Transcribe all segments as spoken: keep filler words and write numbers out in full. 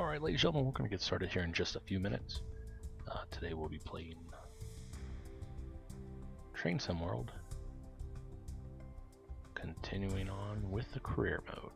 Alright, ladies and gentlemen, we're going to get started here in just a few minutes. Uh, today we'll be playing Train Sim World, continuing on with the career mode.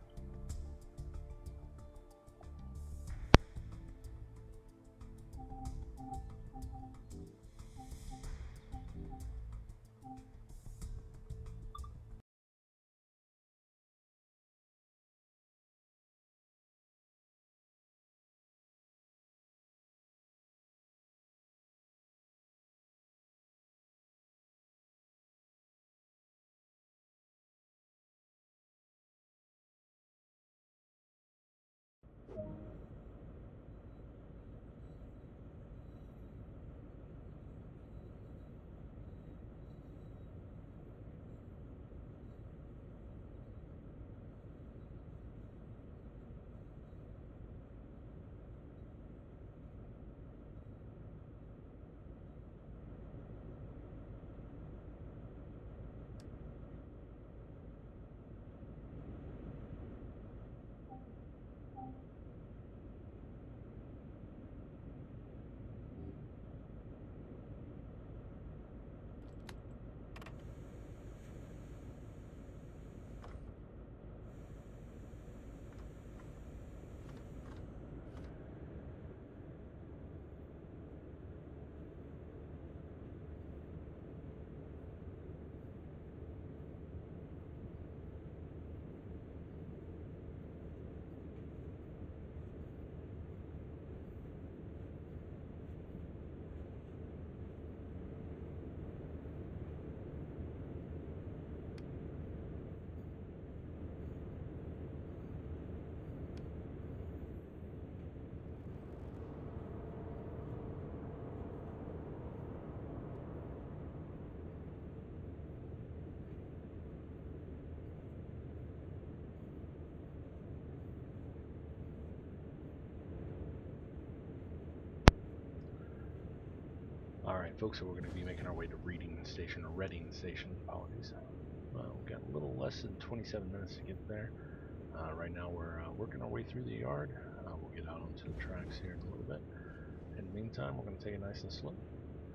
Alright folks, so we're going to be making our way to Reading Station, or Reading Station, apologies. Well, we've got a little less than twenty-seven minutes to get there. Uh, right now we're uh, working our way through the yard. Uh, we'll get out onto the tracks here in a little bit. In the meantime, we're going to take it nice and slow.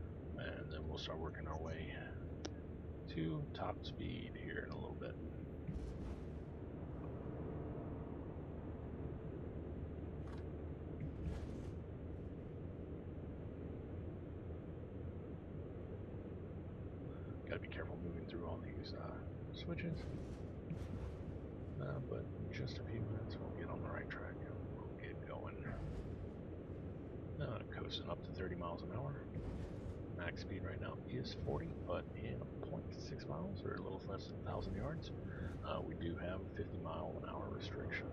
And then we'll start working our way to top speed here in a little bit. Gotta be careful moving through all these uh, switches. Uh, but in just a few minutes we'll get on the right track and we'll get going. Uh, coasting up to thirty miles an hour. Max speed right now is forty, but in zero point six miles, or a little less than one thousand yards, uh, we do have a fifty mile an hour restriction.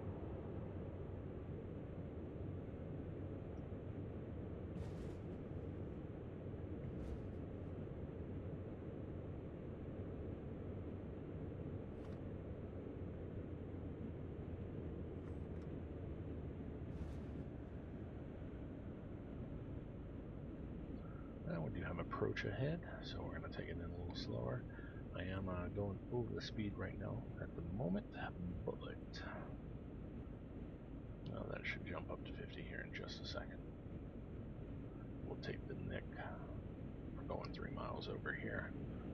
Now we do have approach ahead, so we're going to take it in a little slower. I am uh, going over the speed right now at the moment, but oh, that should jump up to fifty here in just a second. We'll take the nick. We're going three miles over here.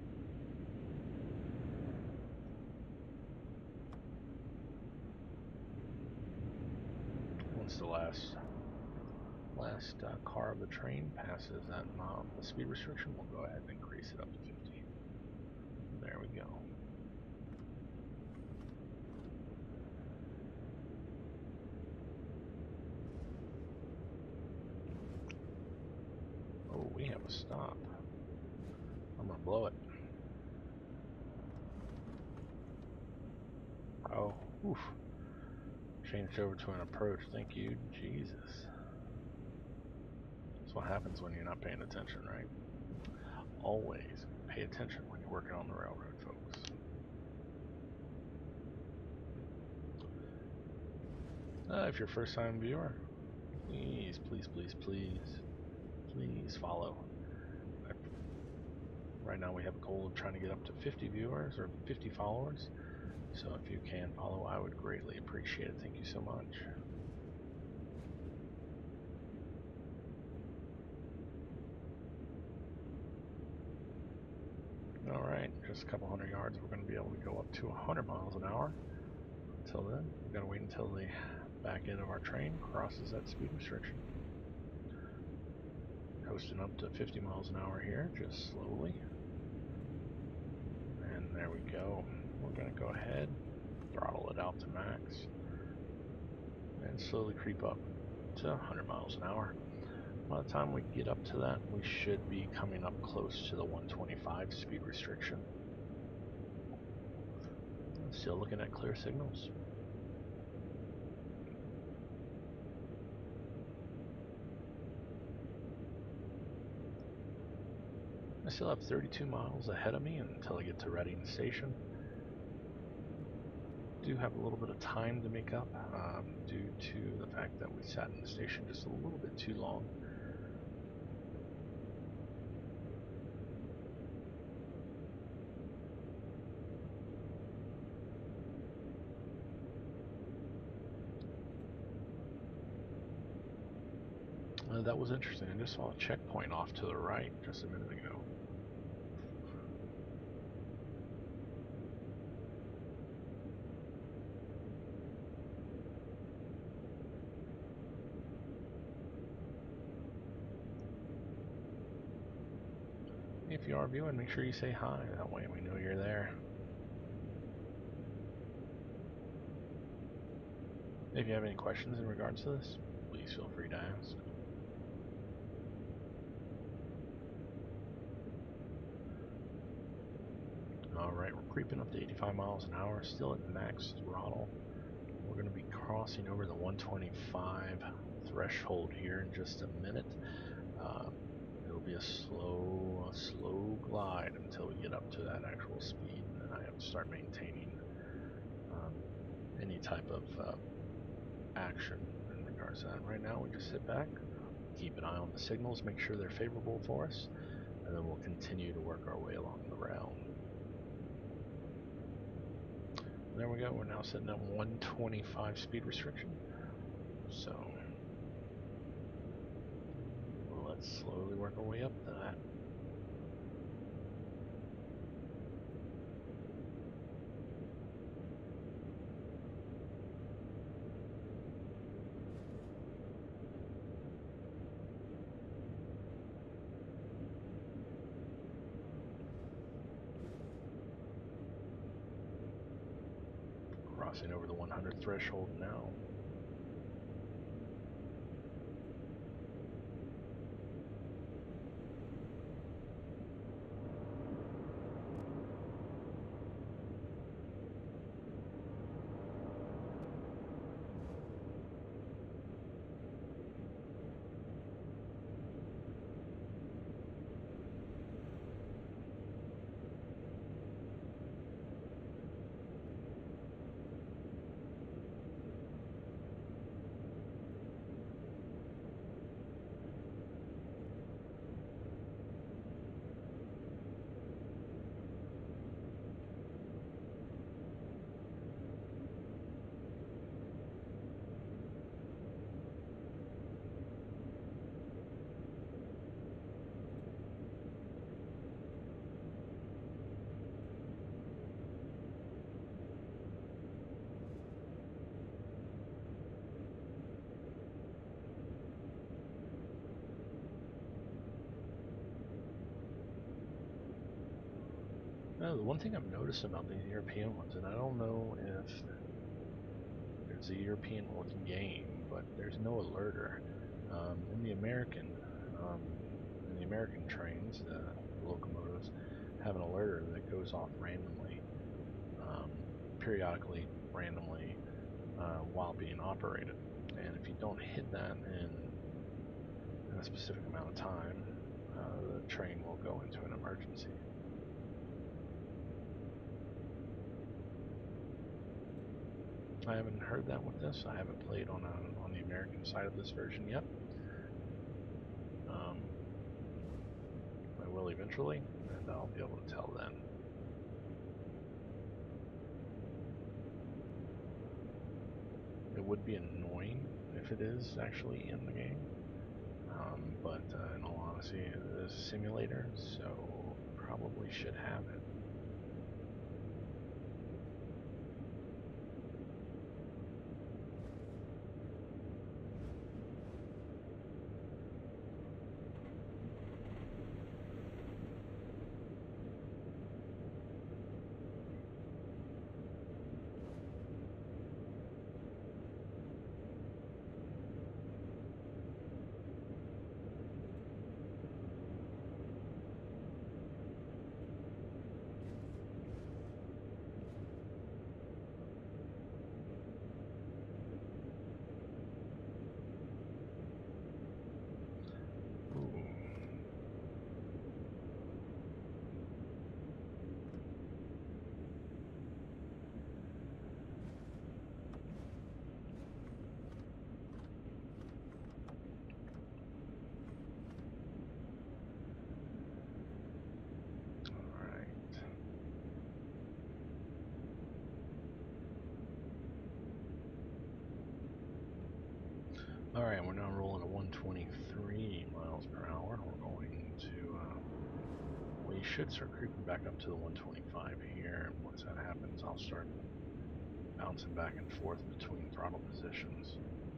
Once the last last uh, car of the train passes that mile, the speed restriction, we'll go ahead and increase it up to fifty. There we go. Oh, we have a stop. I'm gonna blow it. Oh, oof. Changed over to an approach. Thank you, Jesus. That's what happens when you're not paying attention, right? Always pay attention when you're working on the railroad, folks. Uh, if you're a first time viewer, please, please, please, please, please follow. Right now we have a goal of trying to get up to fifty viewers or fifty followers. So if you can follow, I would greatly appreciate it. Thank you so much. Alright, just a couple hundred yards, we're going to be able to go up to one hundred miles an hour. Until then, we've got to wait until the back end of our train crosses that speed restriction. Coasting up to fifty miles an hour here, just slowly. And there we go. We're going to go ahead, throttle it out to max, and slowly creep up to one hundred miles an hour. By the time we get up to that, we should be coming up close to the one twenty-five speed restriction. Still looking at clear signals. I still have thirty-two miles ahead of me until I get to Reading Station. Do have a little bit of time to make up um, due to the fact that we sat in the station just a little bit too long. Uh, that was interesting. I just saw a checkpoint off to the right just a minute ago. If you are viewing, make sure you say hi. That way we know you're there. If you have any questions in regards to this, please feel free to ask. Alright, we're creeping up to eighty-five miles an hour, still at max throttle. We're going to be crossing over the one twenty-five threshold here in just a minute. Um, it'll be a slow, a slow glide until we get up to that actual speed, and then I have to start maintaining um, any type of uh, action in regards to that. Right now, we just sit back, keep an eye on the signals, make sure they're favorable for us, and then we'll continue to work our way along the rail. There we go, we're now sitting at one twenty-five speed restriction. So let's slowly work our way up to that. Crossing over the one hundred threshold now. Now, the one thing I've noticed about these European ones, and I don't know if there's a European looking game, but there's no alerter. Um, in the American, um, in the American trains, the locomotives have an alerter that goes off randomly, um, periodically, randomly, uh, while being operated. And if you don't hit that in, in a specific amount of time, uh, the train will go into an emergency. I haven't heard that with this. I haven't played on a, on the American side of this version yet. Um, I will eventually, and I'll be able to tell then. It would be annoying if it is actually in the game, um, but uh, in all honesty, it is a simulator, so probably should have it. Alright, we're now rolling at one twenty-three miles per hour. We're going to, uh, we should start creeping back up to the one twenty-five here, and once that happens, I'll start bouncing back and forth between throttle positions.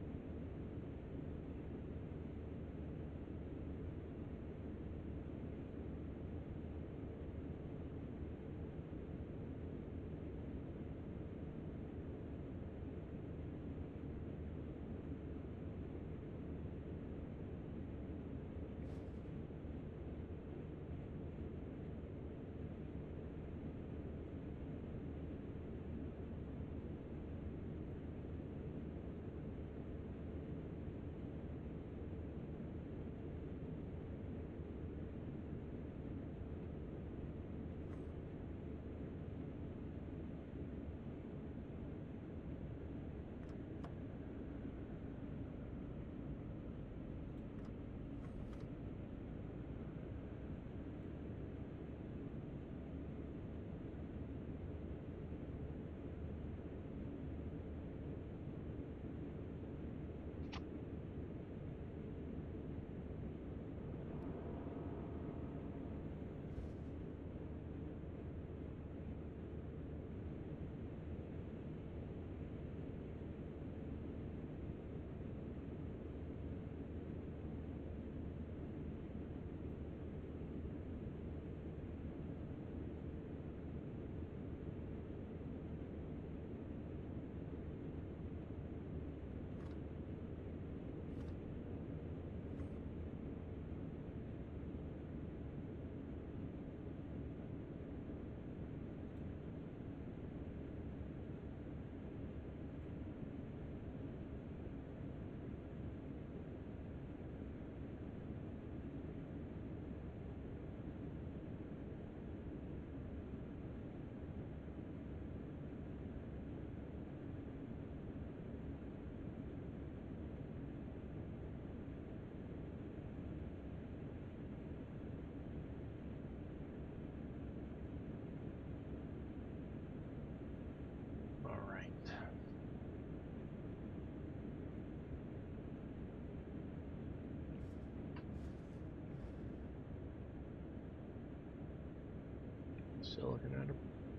Still looking at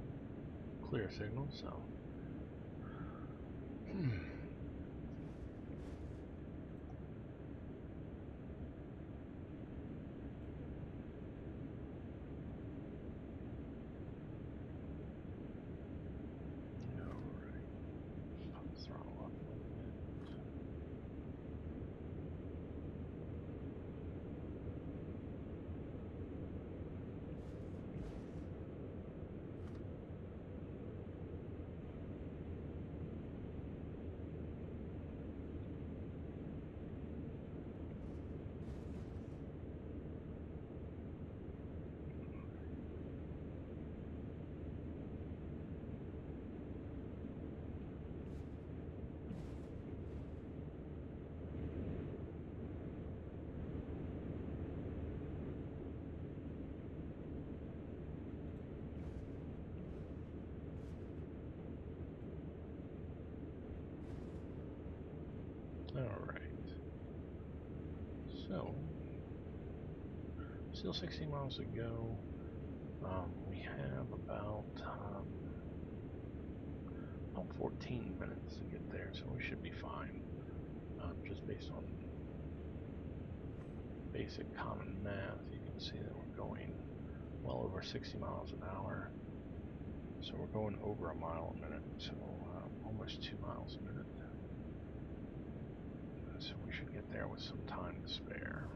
a clear signal, so. Hmm. Alright. So, still sixty miles to go. Um, we have about um, about fourteen minutes to get there, so we should be fine. Um, just based on basic common math, you can see that we're going well over sixty miles an hour. So we're going over a mile a minute, so um, almost two miles a minute. So we should get there with some time to spare.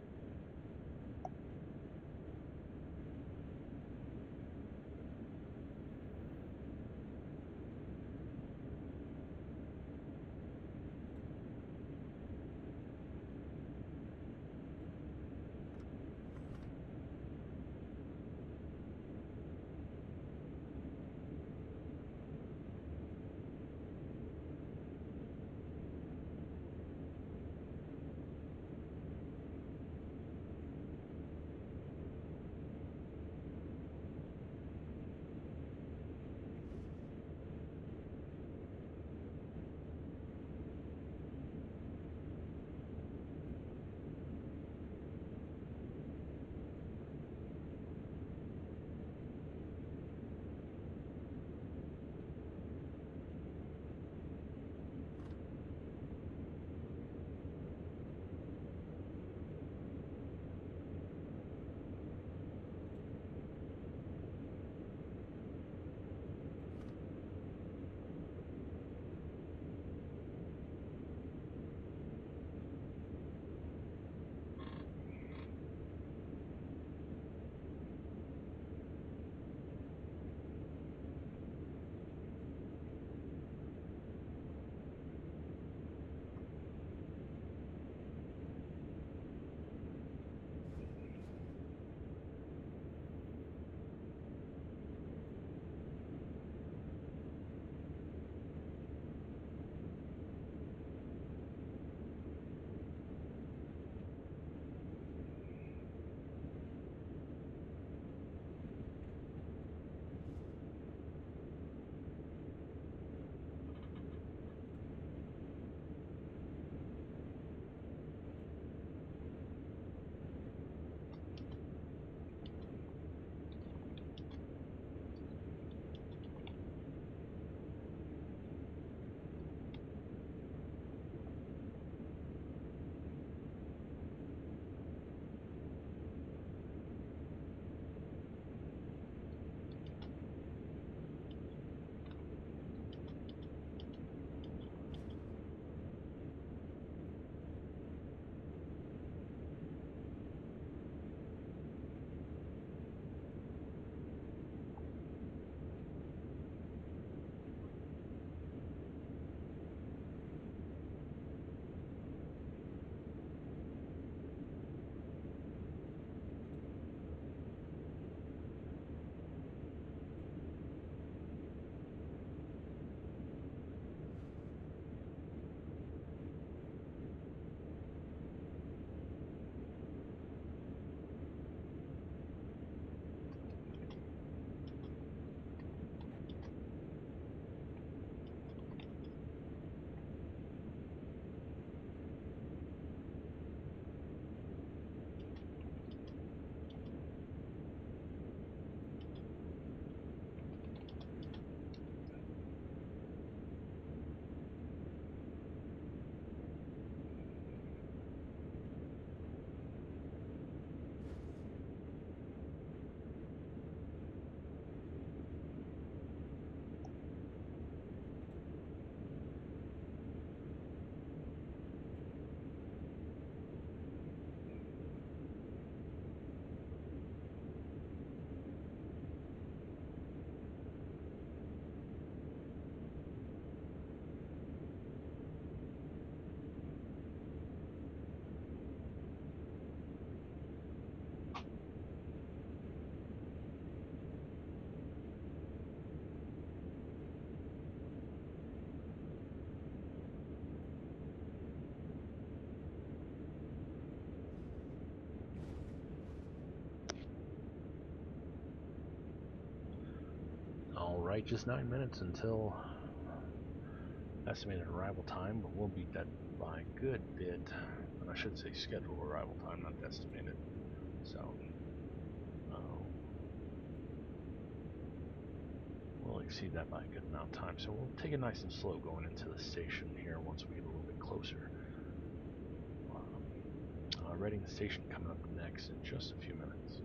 Alright, just nine minutes until estimated arrival time, but we'll beat that by a good bit. And I should say scheduled arrival time, not estimated. So, uh, exceed that by a good amount of time. So we'll take it nice and slow going into the station here once we get a little bit closer. Um, uh, Reading Station coming up next in just a few minutes.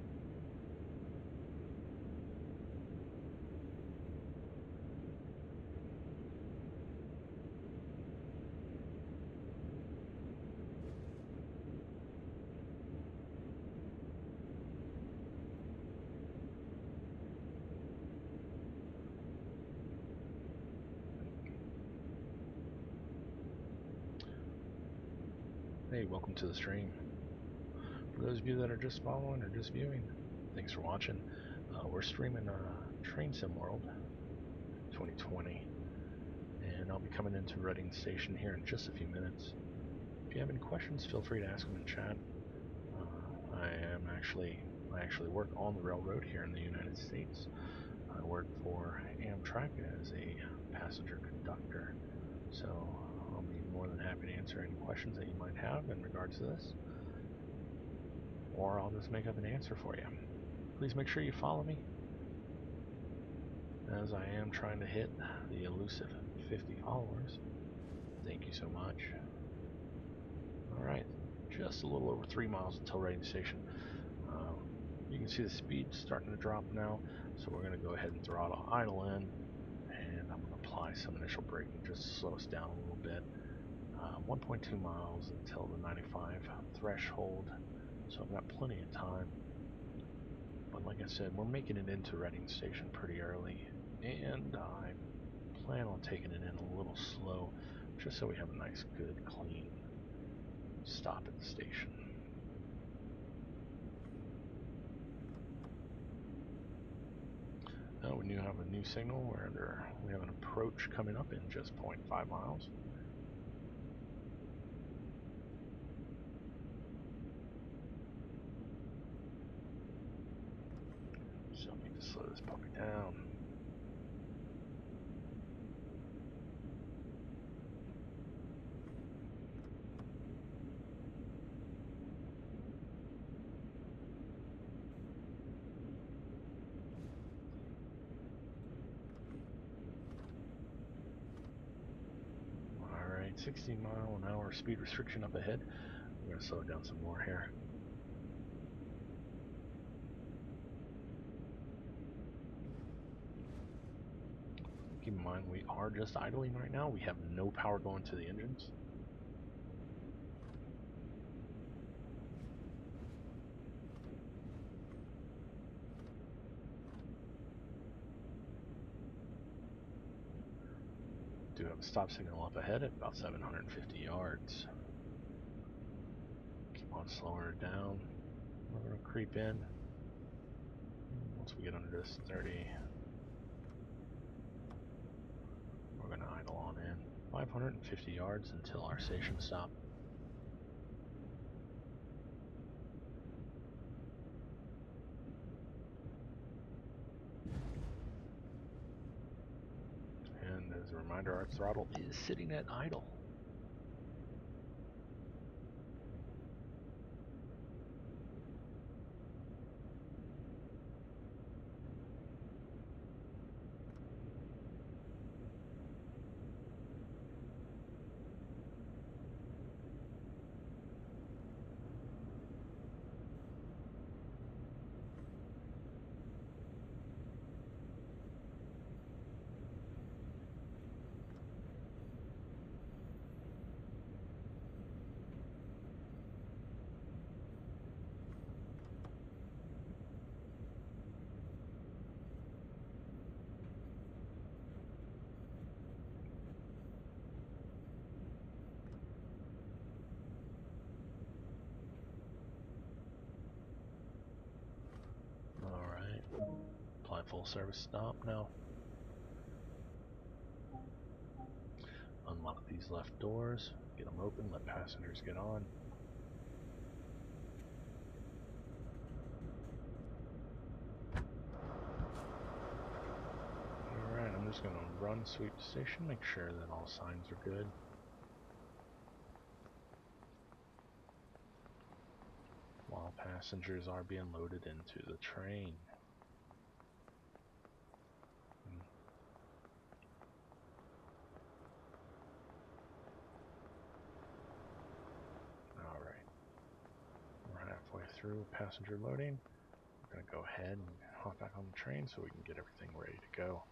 Hey, welcome to the stream. For those of you that are just following or just viewing, thanks for watching. Uh, we're streaming uh, Train Sim World twenty twenty, and I'll be coming into Reading Station here in just a few minutes. If you have any questions, feel free to ask them in chat. Uh, I am actually, I actually work on the railroad here in the United States. I work for Amtrak as a passenger conductor, so I'll be more than happy to answer any questions that you might have in regards to this, or I'll just make up an answer for you. Please make sure you follow me, as I am trying to hit the elusive fifty followers. Thank you so much. Alright, just a little over three miles until Reading Station. Uh, you can see the speed starting to drop now, so we're going to go ahead and throttle idle in, and I'm going to apply some initial braking just to slow us down a little bit. Uh, one point two miles until the ninety-five threshold, so I've got plenty of time. But like I said, we're making it into Reading Station pretty early, and I plan on taking it in a little slow, just so we have a nice, good, clean stop at the station. Now we have a new signal. We're under. We have an approach coming up in just zero point five miles. So I need to slow this puppy down. Alright, sixty mile an hour speed restriction up ahead. I'm going to slow it down some more here. Keep in mind, we are just idling right now. We have no power going to the engines. Do have a stop signal up ahead at about seven hundred fifty yards. Keep on slowing her down. We're going to creep in. Once we get under this thirty, we're going to idle on in. five hundred fifty yards until our station stop. And as a reminder, our throttle is sitting at idle. Alright, apply full service stop now. Unlock these left doors, get them open, let passengers get on. Alright, I'm just going to run sweep the station, make sure that all signs are good. While passengers are being loaded into the train. through passenger loading. We're going to go ahead and hop back on the train so we can get everything ready to go.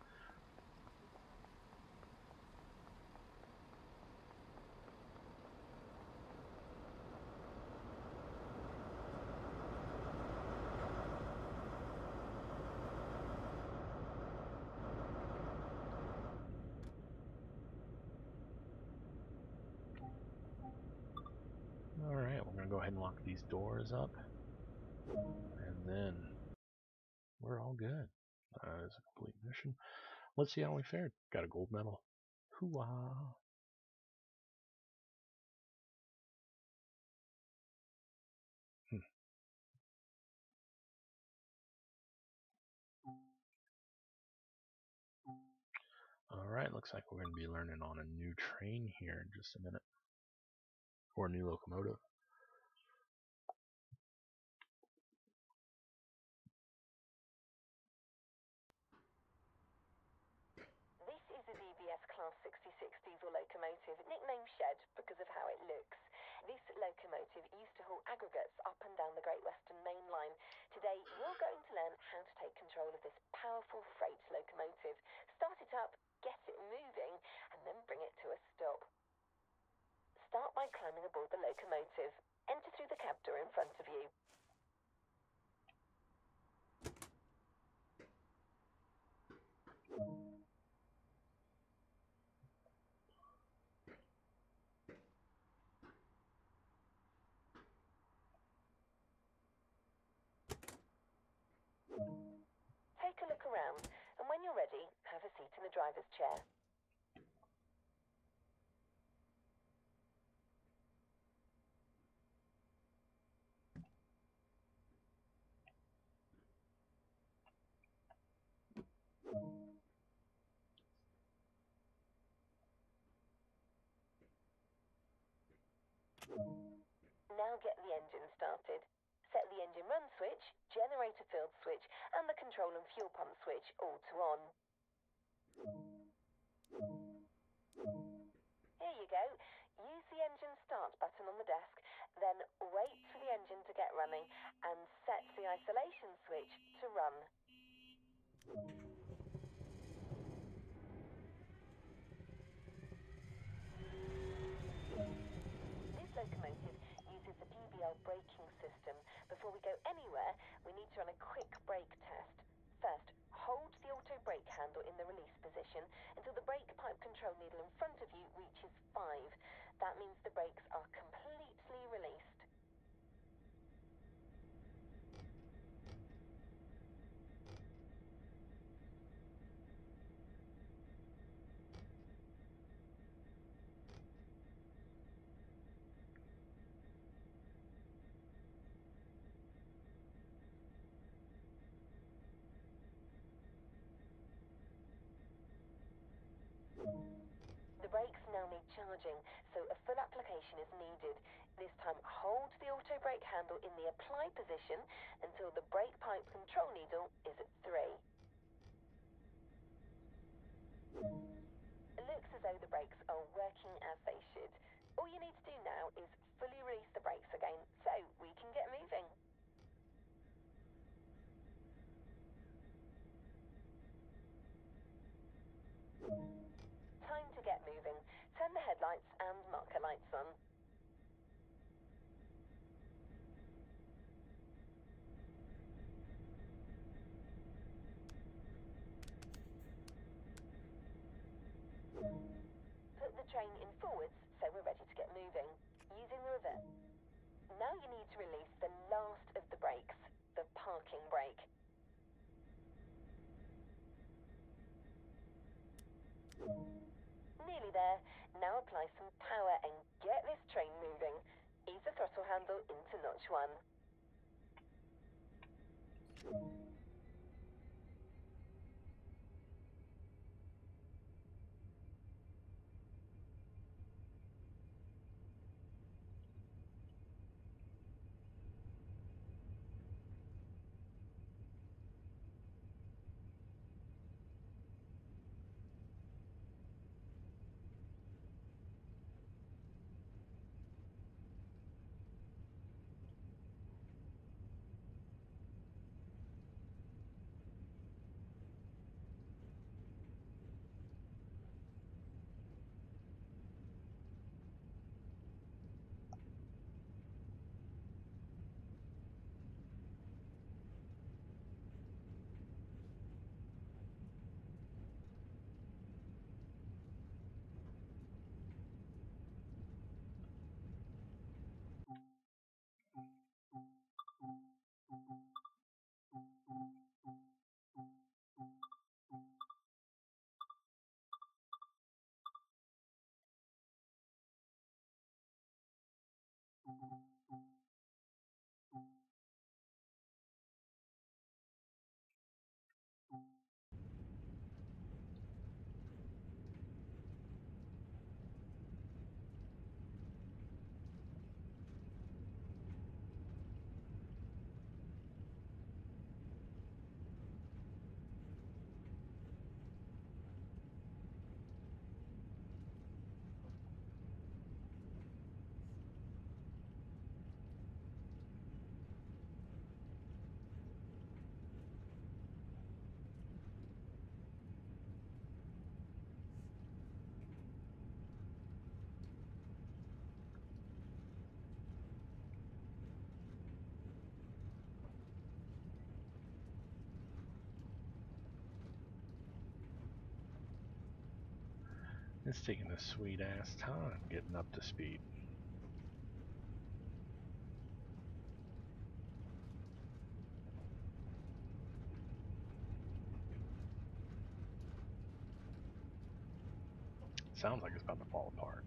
Alright, we're going to go ahead and lock these doors up. And then we're all good. That is a complete mission. Let's see how we fared. Got a gold medal. Hoo-ah! Hmm. Alright, looks like we're going to be learning on a new train here in just a minute. Or a new locomotive. This is a D B S Class sixty-six diesel locomotive, nicknamed Shed because of how it looks. This locomotive used to haul aggregates up and down the Great Western Main Line. Today, you're going to learn how to take control of this powerful freight locomotive, start it up, get it moving, and then bring it to a stop. Start by climbing aboard the locomotive. Enter through the cab door in front of you. Take a look around, and when you're ready, have a seat in the driver's chair. Now get the engine started. Set the engine run switch, generator field switch, and the control and fuel pump switch all to on. Here you go. Use the engine start button on the desk, then wait for the engine to get running and set the isolation switch to run. This locomotive uses the P B L braking system. Before we go anywhere, we need to run a quick brake test. First, hold the auto brake handle in the release position until the brake pipe control needle in front of you reaches five. That means the brakes are completely released. The brakes now need charging, so a full application is needed. This time, hold the auto brake handle in the apply position until the brake pipe control needle is at three. It looks as though the brakes are working as they should. All you need to do now is fully release the brakes again, so we can get moving. Time to get moving. Turn the headlights and marker lights on. Put the train in forwards so we're ready to get moving. Using the reverse. Now you need to release the last of the brakes, the parking brake. Nearly there. Now apply some power and get this train moving. Ease the throttle handle into notch one. It's taking a sweet ass time getting up to speed. Sounds like it's about to fall apart.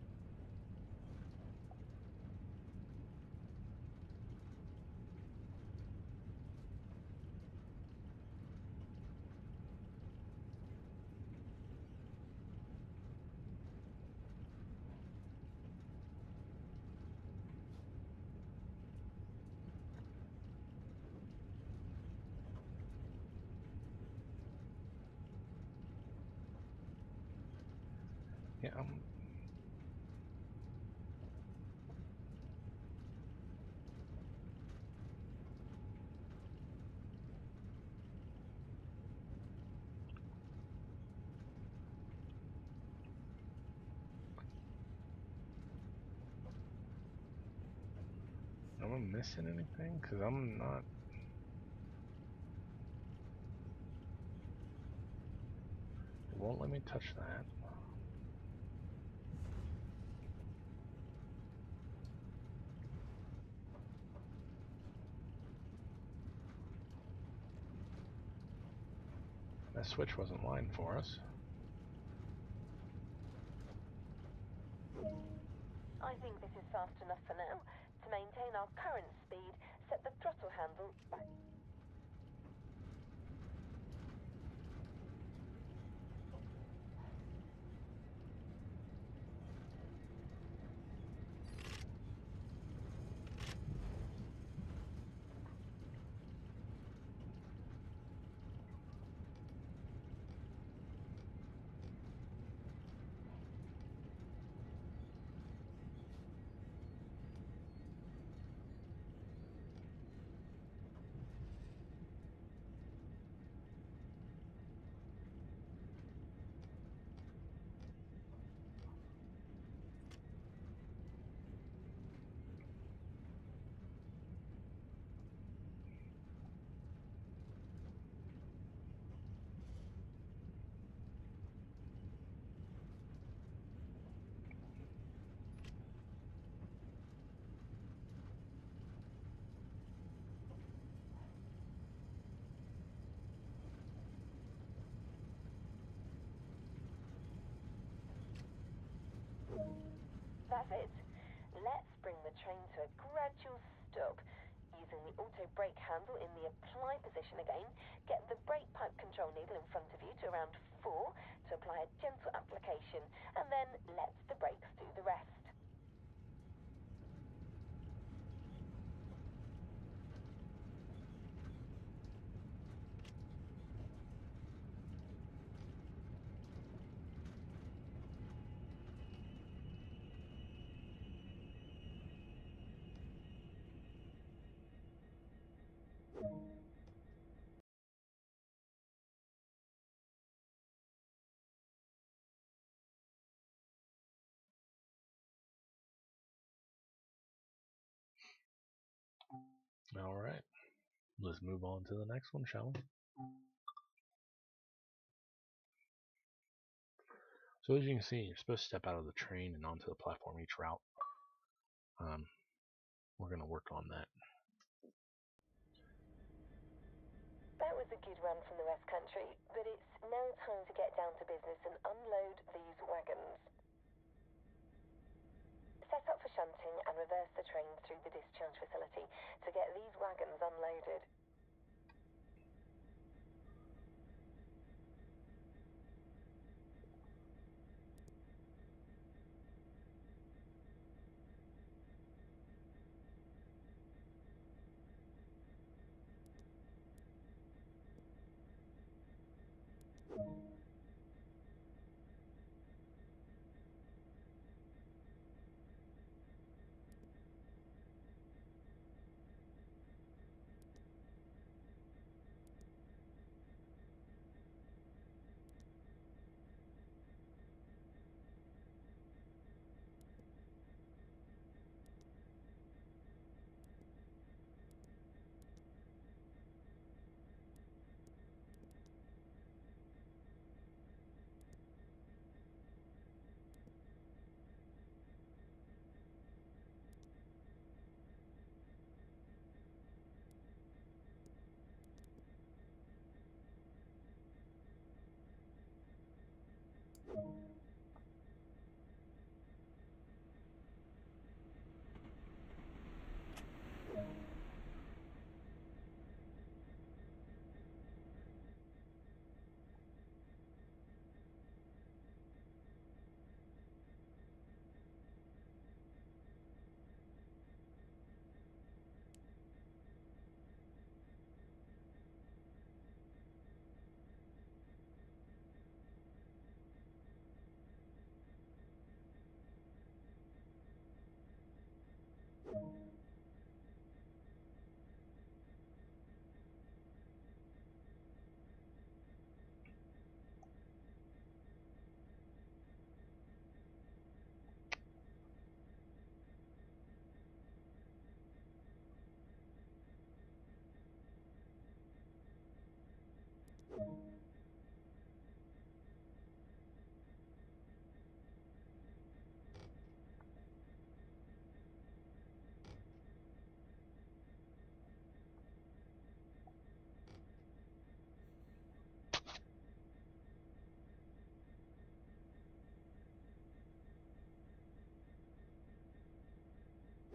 Yeah, I'm Am I missing anything? Because I'm not. It won't let me touch that. That switch wasn't lined for us. I think this is fast enough for now. To maintain our current speed, set the throttle handle back. That's it. Let's bring the train to a gradual stop. Using the auto brake handle in the apply position again, get the brake pipe control needle in front of you to around four to apply a gentle application, and then let the brakes do the rest. Alright. Let's move on to the next one, shall we? So as you can see, you're supposed to step out of the train and onto the platform each route. Um, we're going to work on that. That was a good run from the West Country, but it's now time to get down to business and unload these wagons. Set up for shunting and reverse the train through the discharge facility to get these wagons unloaded.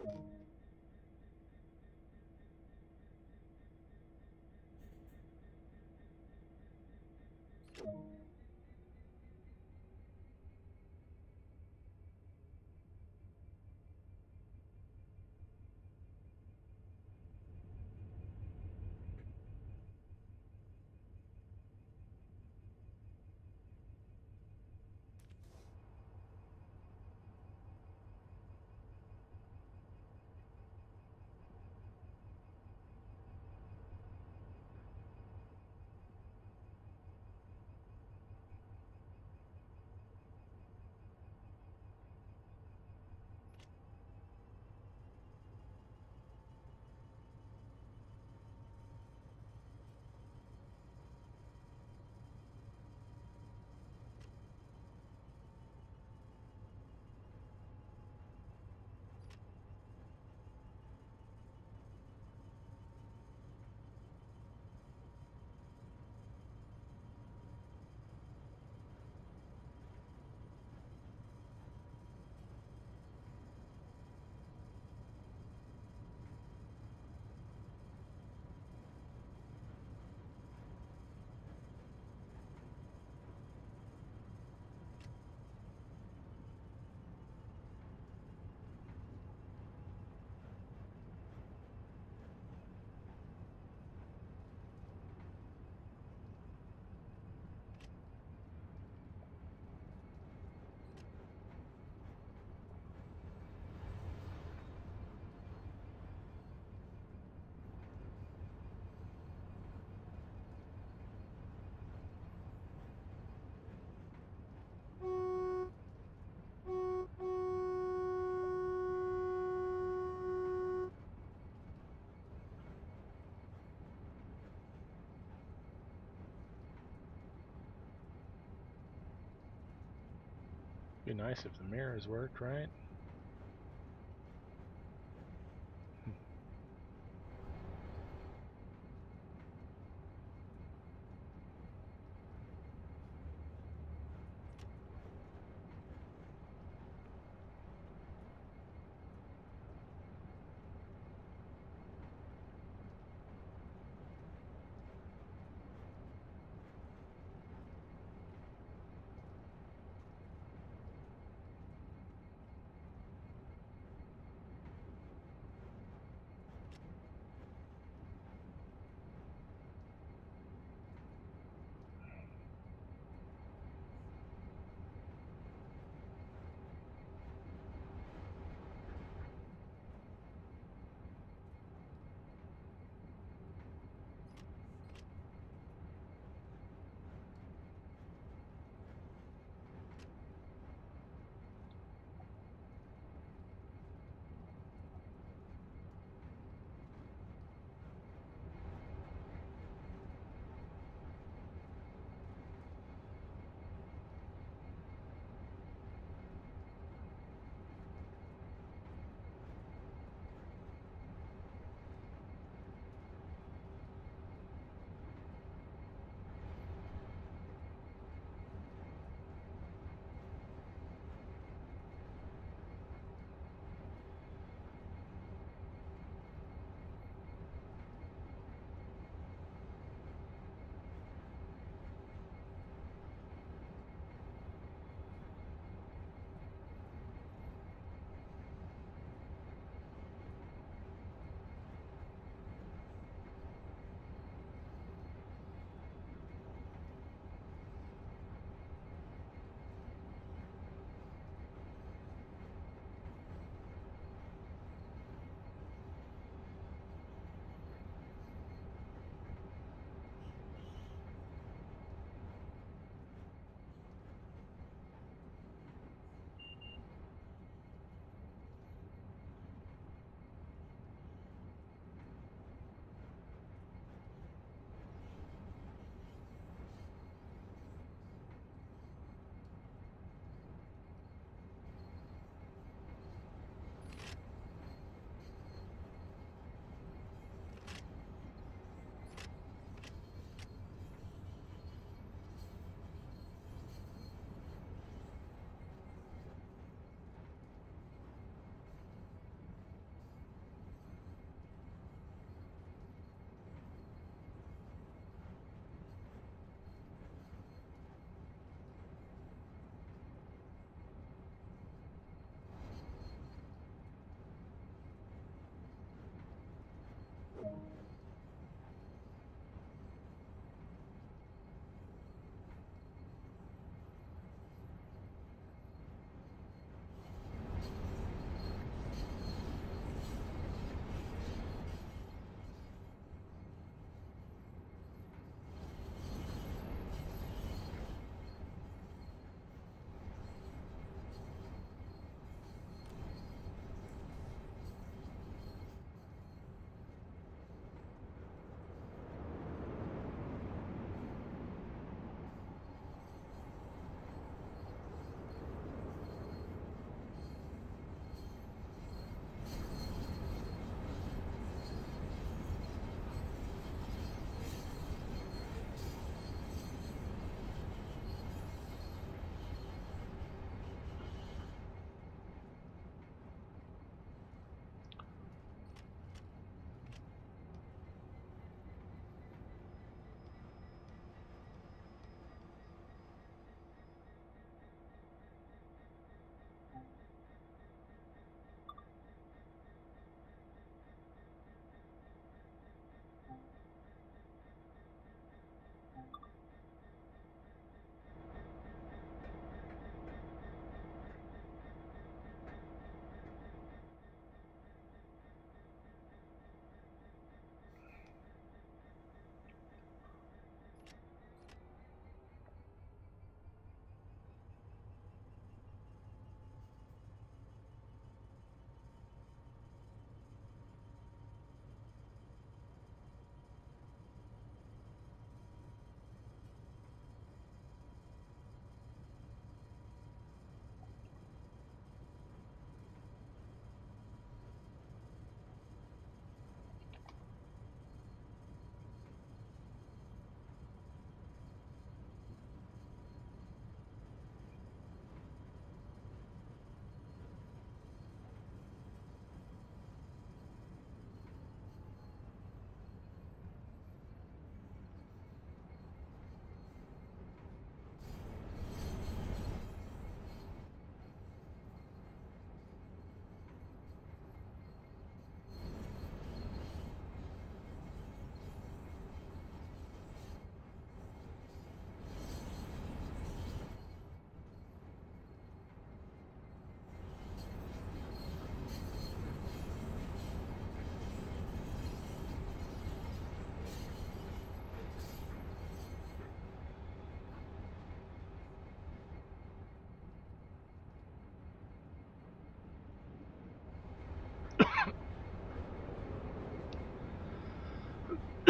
Be nice if the mirrors worked, right?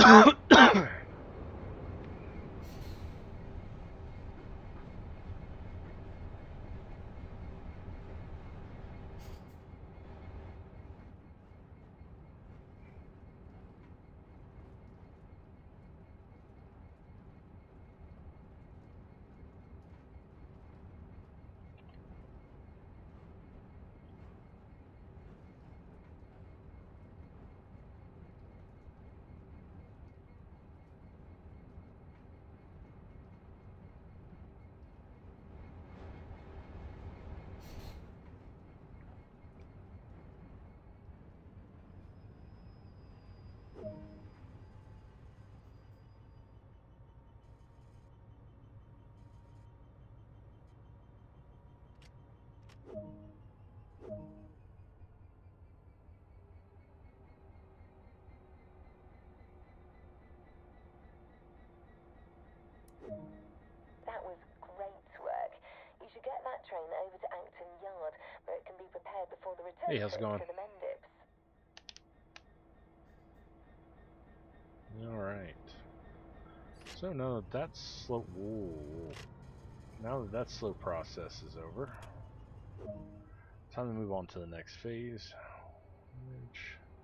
That was great work. You should get that train over to Acton Yard, where it can be prepared before the return Hey, how's it trip going? to the Mendips. Alright. So now that that slow... Whoa. Now that that slow process is over, time to move on to the next phase, which...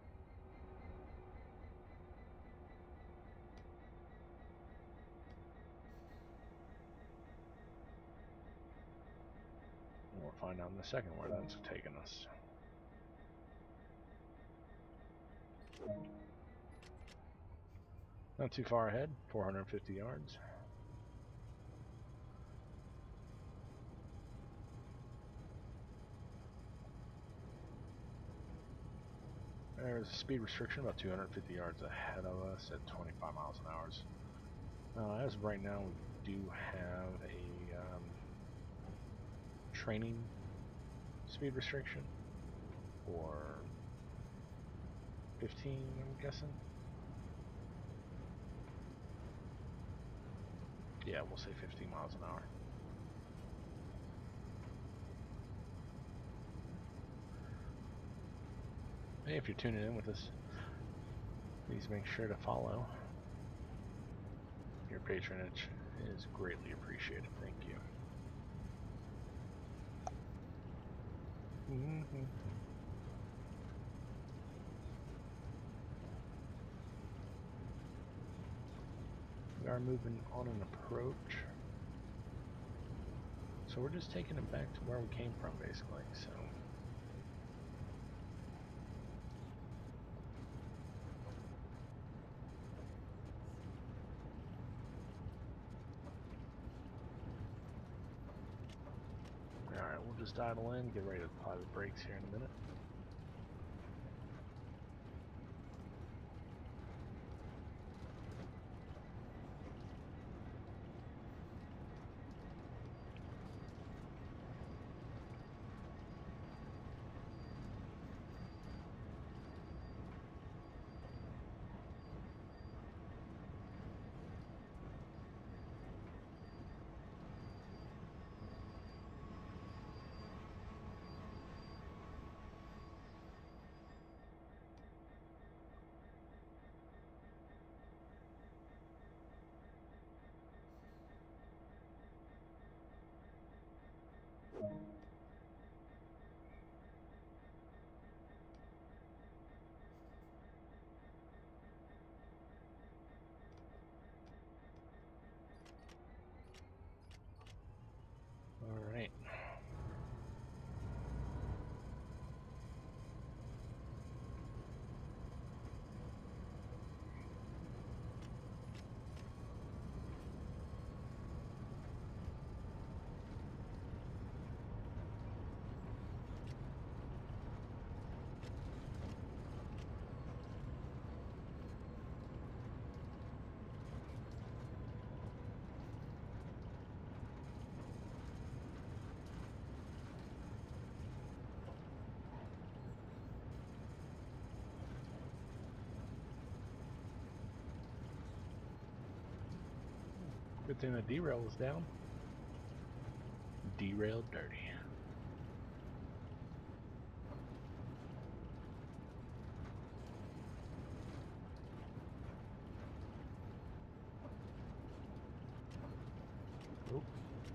we'll find out in a second where that's taking us. Not too far ahead, four hundred fifty yards. There's a speed restriction about two hundred fifty yards ahead of us at twenty-five miles an hour. Uh, as of right now, we do have a um, training speed restriction for fifteen, I'm guessing. Yeah, we'll say fifteen miles an hour. Hey, if you're tuning in with us, please make sure to follow. Your patronage is greatly appreciated. Thank you. Mm-hmm. We are moving on an approach. So we're just taking it back to where we came from, basically. So. Alright, we'll just idle in, get ready to apply the brakes here in a minute. Alright. Good thing the derail was down. Derailed dirty. Oh.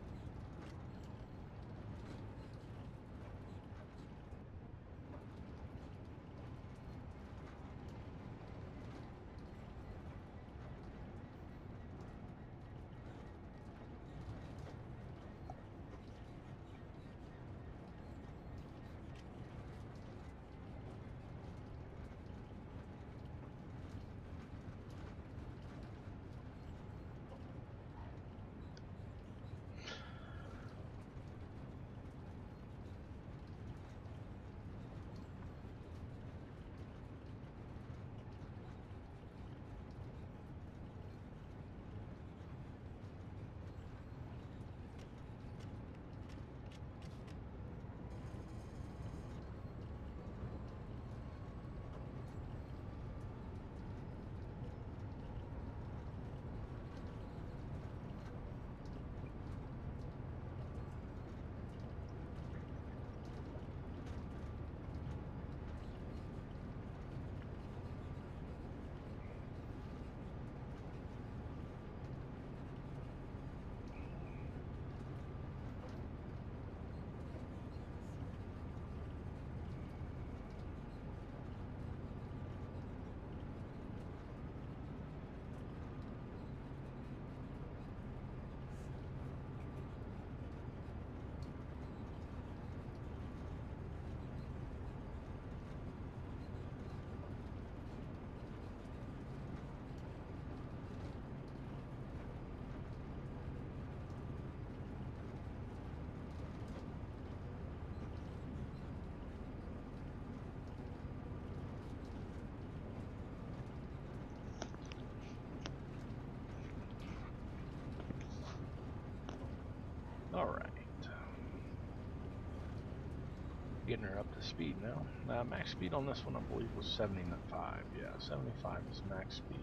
Alright. Getting her up to speed now. Uh, max speed on this one, I believe, was seventy-five. Yeah, seventy-five is max speed.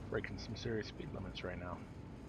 breaking some serious speed limits right now.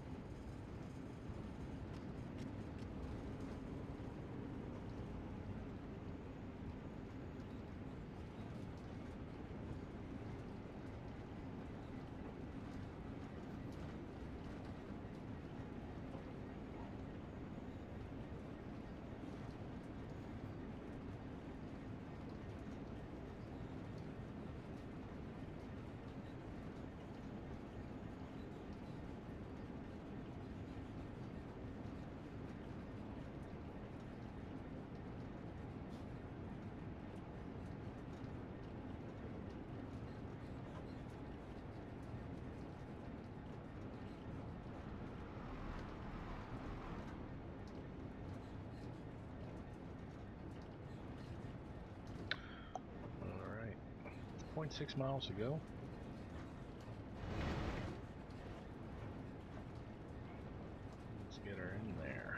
Alright, zero point six miles to go. Let's get her in there.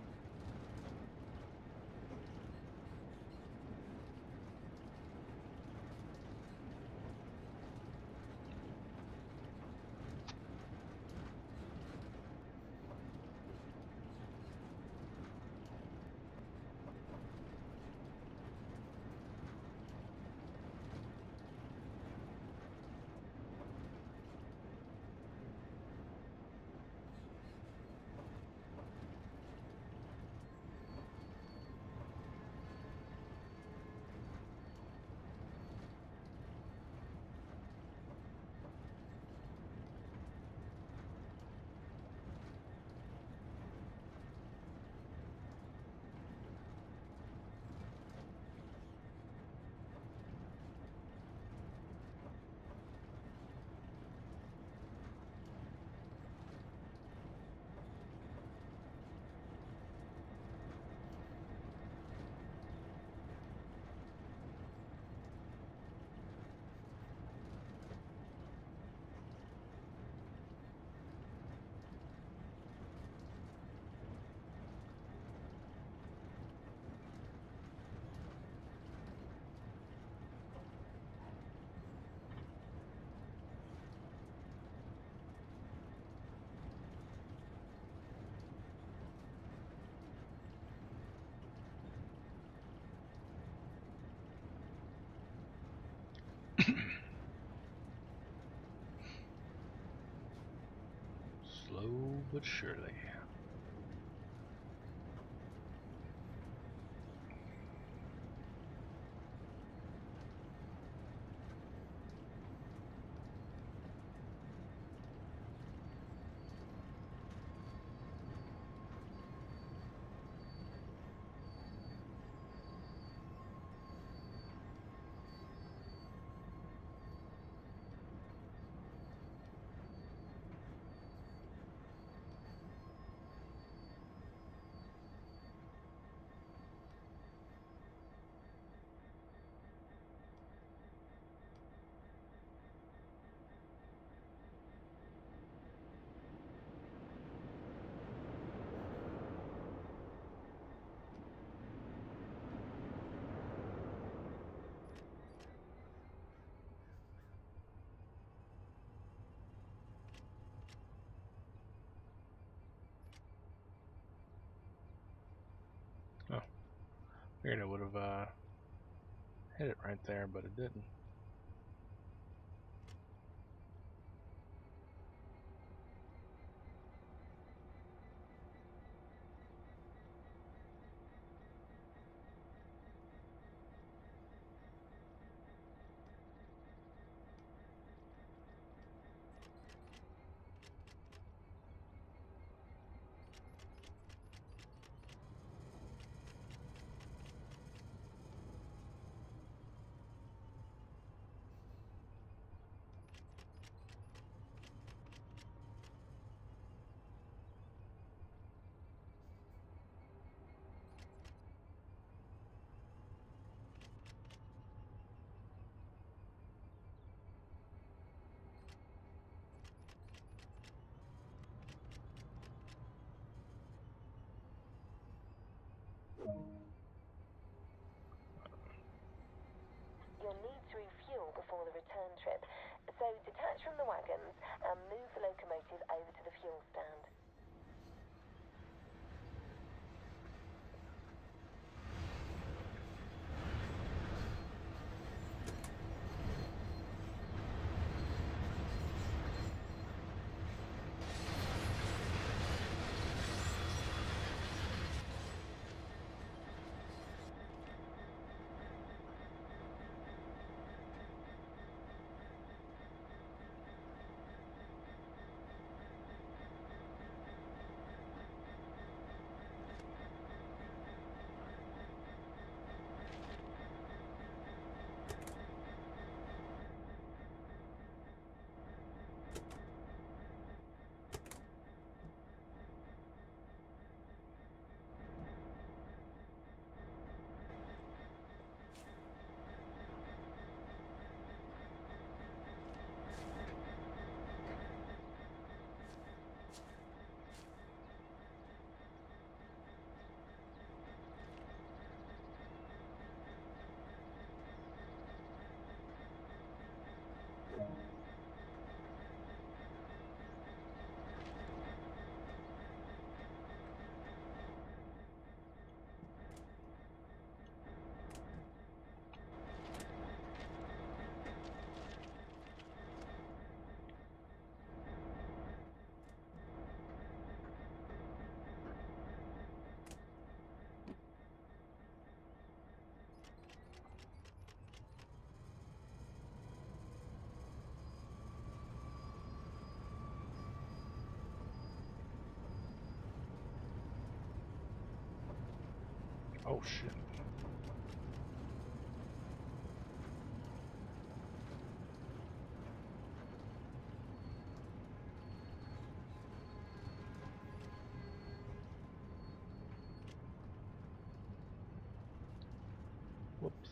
Slow but surely. Oh, figured it would have uh, hit it right there, but it didn't. Oh shit. Whoops.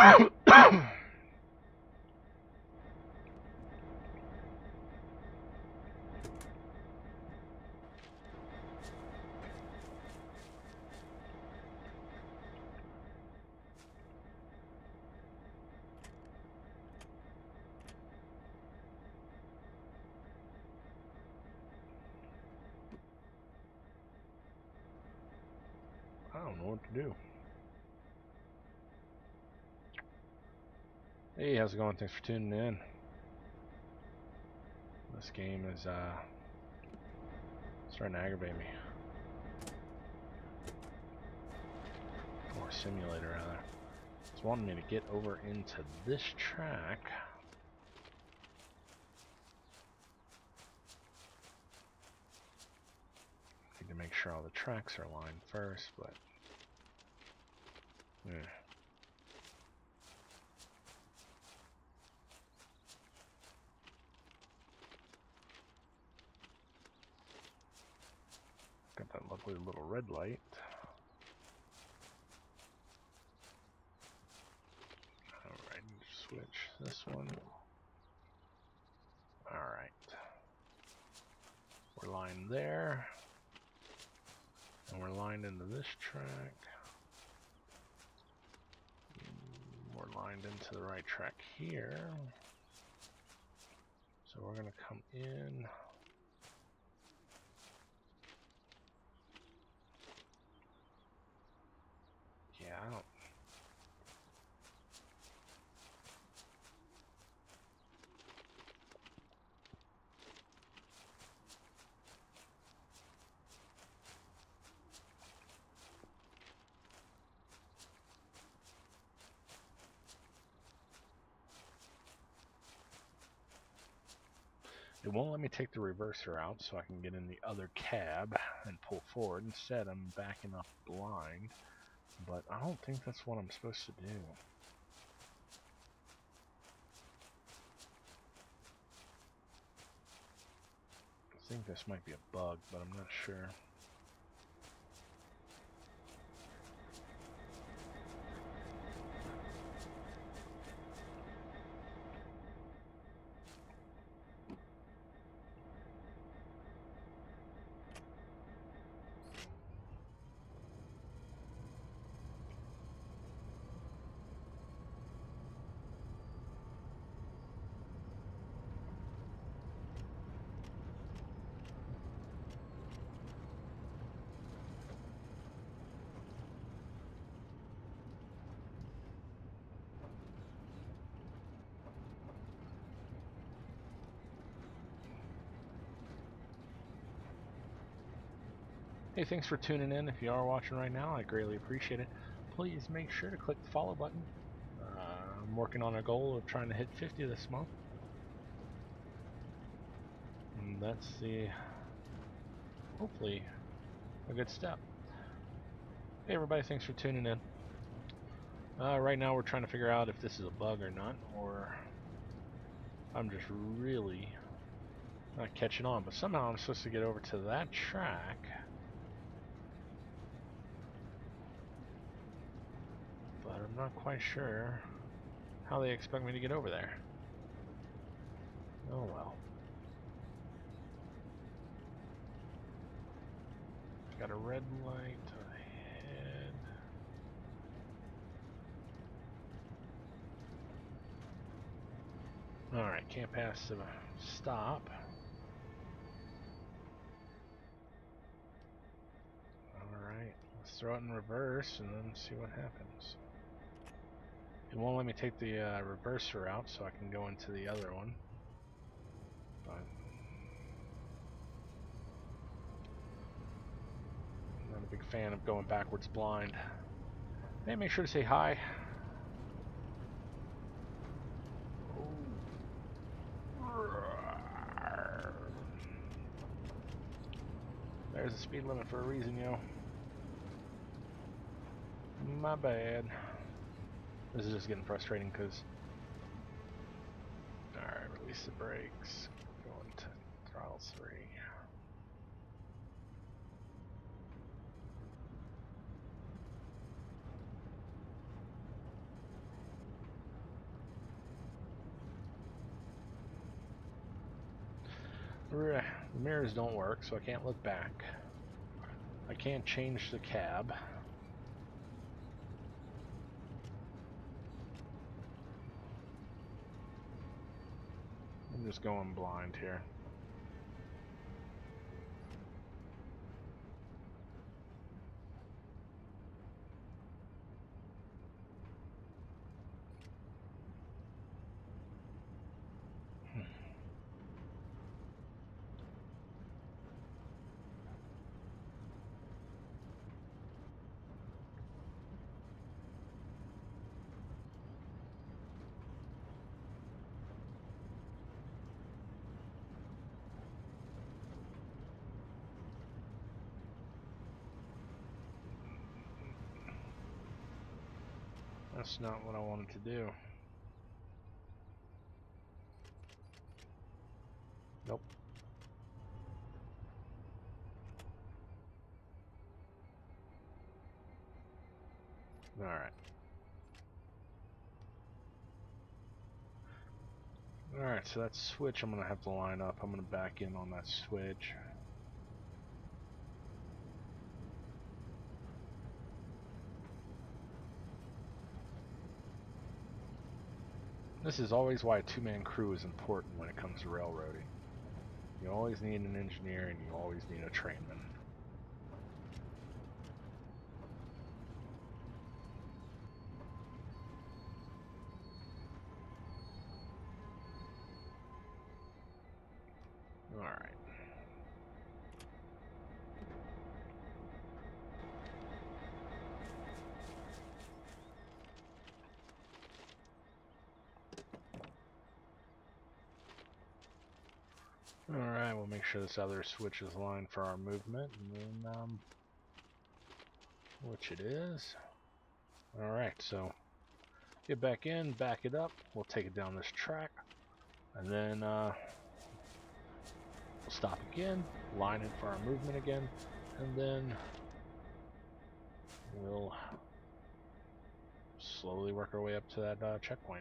I don't know what to do. Hey, how's it going? Thanks for tuning in. This game is uh, starting to aggravate me. Or simulator, rather. It's wanting me to get over into this track. Need to make sure all the tracks are aligned first, but... Yeah. Got that lovely little red light. Alright, switch this one. Alright. We're lined there. And we're lined into this track. We're lined into the right track here. So we're going to come in. Yeah, I don't... It won't let me take the reverser out so I can get in the other cab and pull forward. Instead, I'm backing up blind. But I don't think that's what I'm supposed to do. I think this might be a bug, but I'm not sure. Hey, thanks for tuning in. If you are watching right now, I greatly appreciate it. Please make sure to click the follow button. Uh, I'm working on a goal of trying to hit fifty this month. And that's the, hopefully, a good step. Hey everybody, thanks for tuning in. Uh, right now we're trying to figure out if this is a bug or not, or I'm just really not catching on. But somehow I'm supposed to get over to that track. But I'm not quite sure how they expect me to get over there. Oh well. Got a red light ahead. Alright, can't pass the stop. Alright, let's throw it in reverse and then see what happens. It won't let me take the uh, reverser out so I can go into the other one. But I'm not a big fan of going backwards blind. Hey, make sure to say hi. There's a speed limit for a reason, yo. My bad. This is just getting frustrating because... Alright, release the brakes. Going to throttle three. The mirrors don't work, so I can't look back. I can't change the cab. I'm just going blind here. That's not what I wanted to do. Nope. Alright. Alright, so that switch I'm going to have to line up. I'm going to back in on that switch. This is always why a two-man crew is important when it comes to railroading. You always need an engineer and you always need a trainman. Alright. Alright, we'll make sure this other switch is aligned for our movement, and then, um, which it is. Alright, so get back in, back it up, we'll take it down this track, and then, uh, we'll stop again, line it for our movement again, and then we'll slowly work our way up to that uh, checkpoint.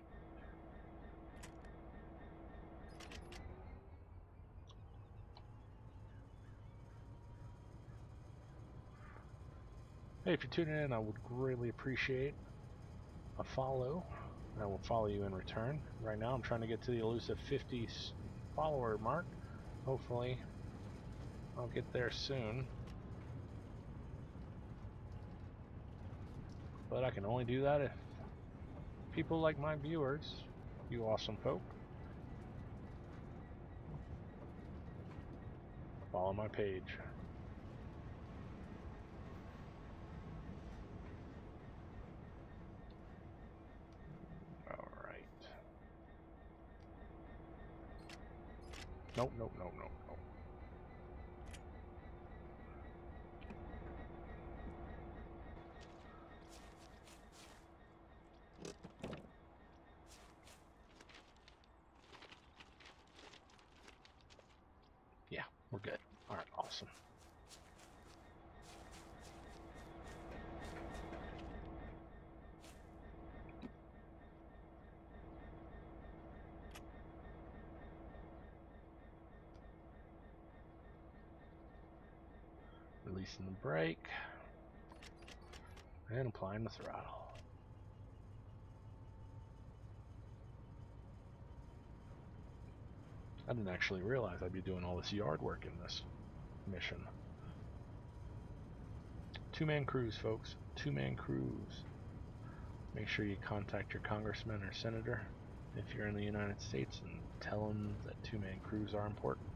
Hey, if you're tuning in, I would greatly appreciate a follow. I will follow you in return. Right now I'm trying to get to the elusive fifty follower mark. Hopefully I'll get there soon. But I can only do that if people like my viewers, you awesome folk, follow my page. Alright. Nope, nope, nope, nope, nope. Yeah, we're good. Alright, awesome. Releasing the brake and applying the throttle. I didn't actually realize I'd be doing all this yard work in this mission. Two-man crews, folks. Two-man crews. Make sure you contact your congressman or senator if you're in the United States and tell them that two-man crews are important.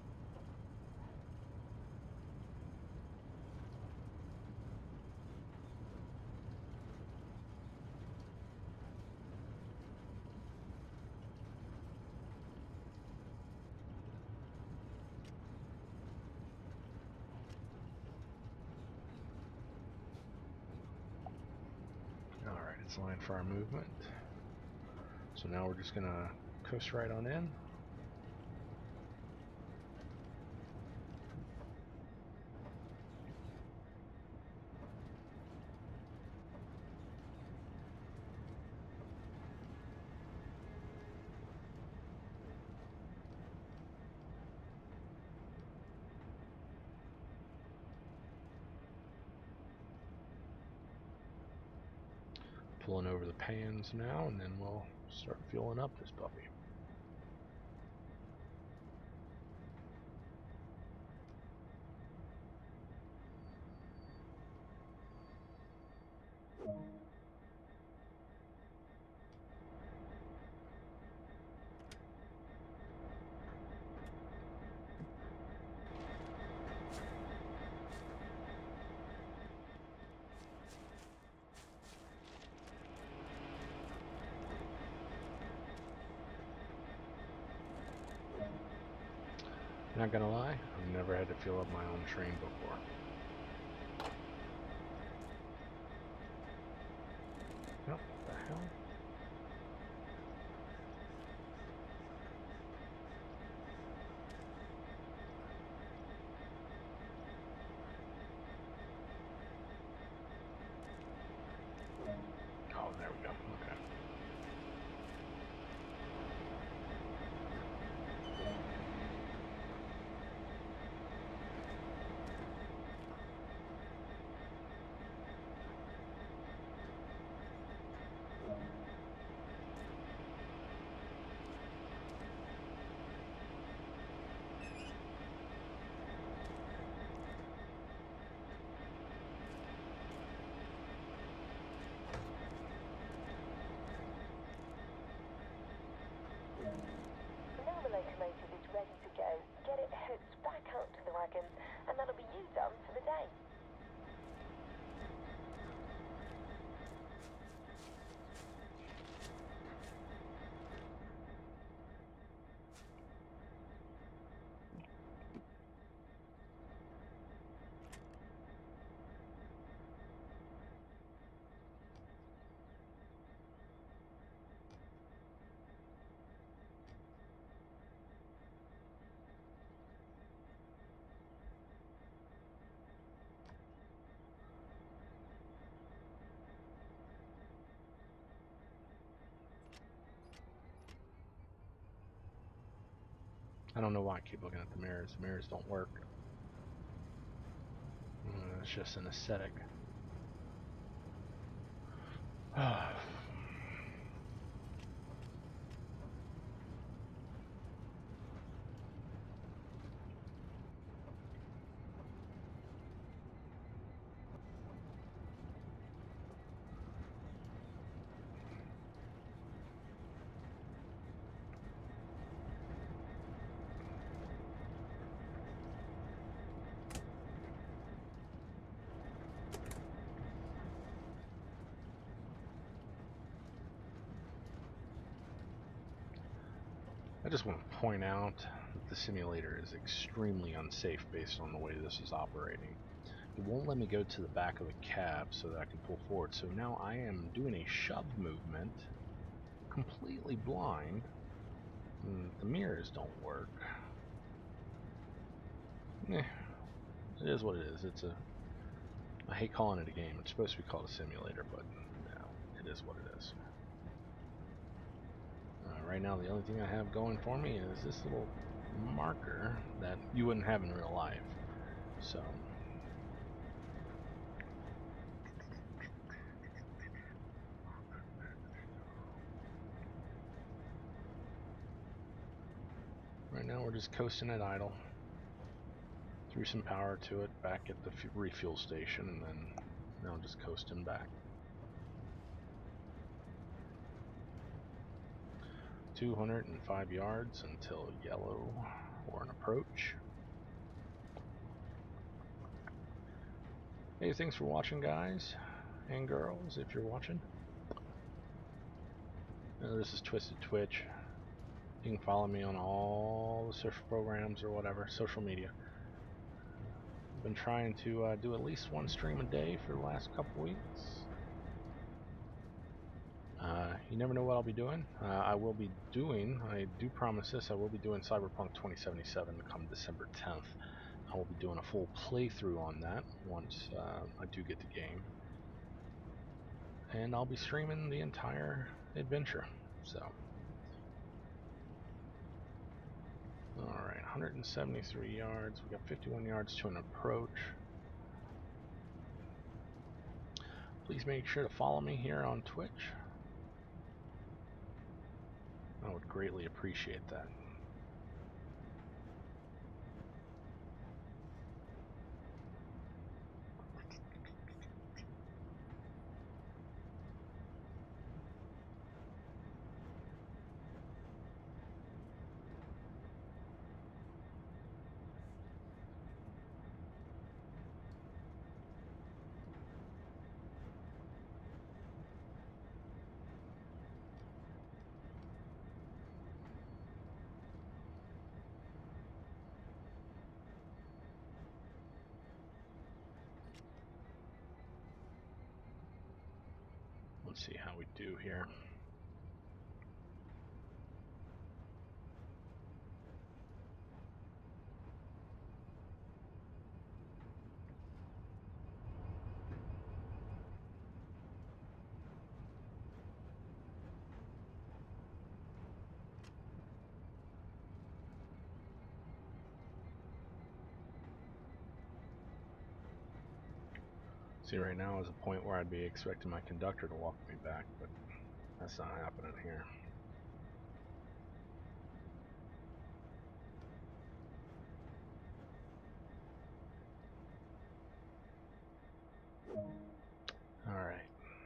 Alright, it's lined for our movement. So now we're just going to coast right on in. pulling over the pans now, and then we'll start fueling up this puppy. Not gonna lie, I've never had to fuel up my own train before. Oh, what the hell? Oh, there we go. Okay. Now the locomotive is ready to go. Get it hooked back up to the wagons, and that'll be you done for the day. I don't know why I keep looking at the mirrors. The mirrors don't work. Mm, it's just an aesthetic. I just want to point out that the simulator is extremely unsafe based on the way this is operating. It won't let me go to the back of the cab so that I can pull forward. So now I am doing a shove movement, completely blind. And the mirrors don't work. Eh, it is what it is. It's a. I hate calling it a game. It's supposed to be called a simulator, but no, it is what it is. Uh, right now, the only thing I have going for me is this little marker that you wouldn't have in real life. So. Right now we're just coasting at idle. Threw some power to it back at the refuel station, and then now just coasting back. two hundred five yards until yellow or an approach. Hey, thanks for watching, guys and girls, if you're watching. Uh, this is Twisted Twitch. You can follow me on all the social programs or whatever, social media. I've been trying to uh, do at least one stream a day for the last couple weeks. Uh, you never know what I'll be doing. Uh, I will be doing, I do promise this, I will be doing Cyberpunk twenty seventy-seven come December tenth. I will be doing a full playthrough on that once uh, I do get the game. And I'll be streaming the entire adventure. So, alright, one hundred seventy-three yards. We got fifty-one yards to an approach. Please make sure to follow me here on Twitch. I would greatly appreciate that. Let's see how we do here. See, right now is a point where I'd be expecting my conductor to walk me back, but that's not happening here. All right.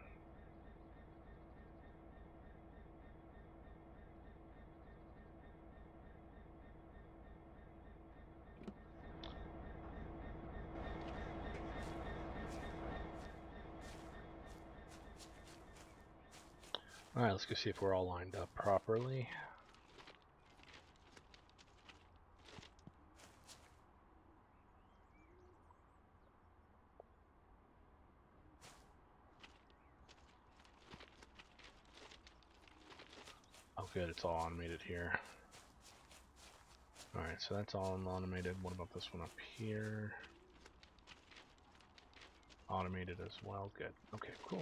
All right, let's go see if we're all lined up properly. Oh good, it's all automated here. Alright, so that's all automated. What about this one up here? Automated as well, good. Okay, cool.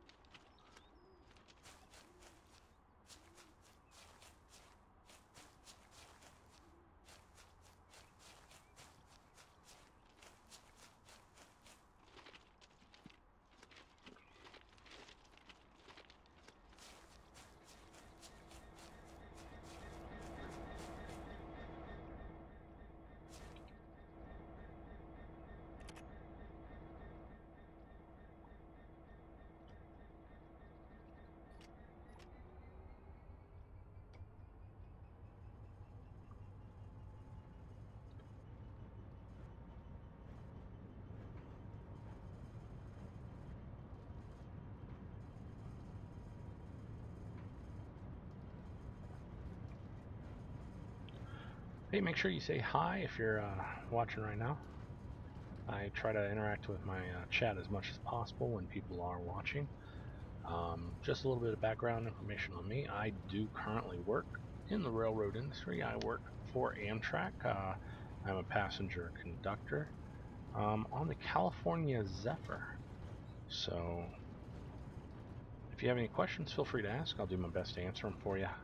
Hey, make sure you say hi if you're uh, watching right now. I try to interact with my uh, chat as much as possible when people are watching. Um, just a little bit of background information on me. I do currently work in the railroad industry. I work for Amtrak. Uh, I'm a passenger conductor um, on the California Zephyr. So if you have any questions, feel free to ask. I'll do my best to answer them for you.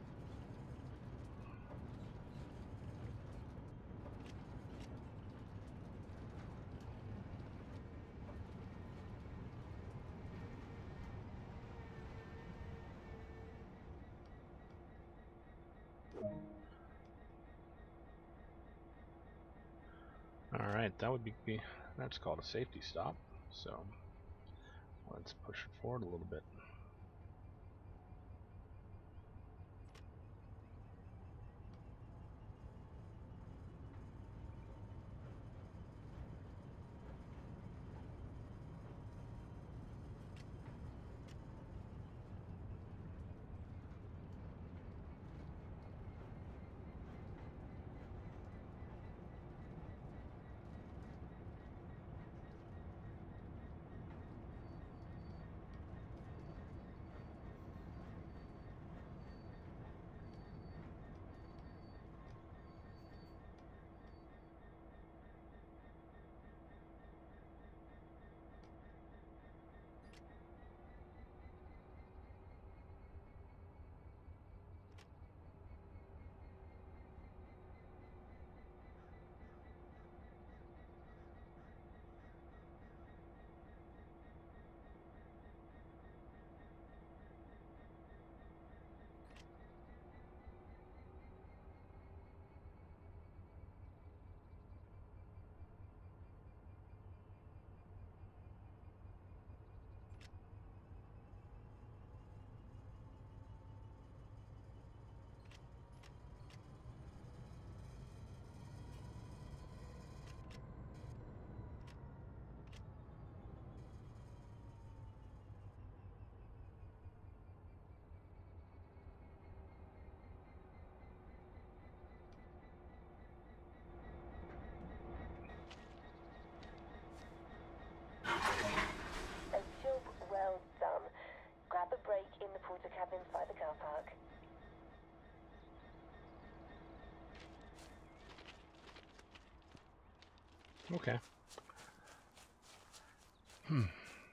Alright, that would be, that's called a safety stop. So let's push it forward a little bit. Okay. Hmm.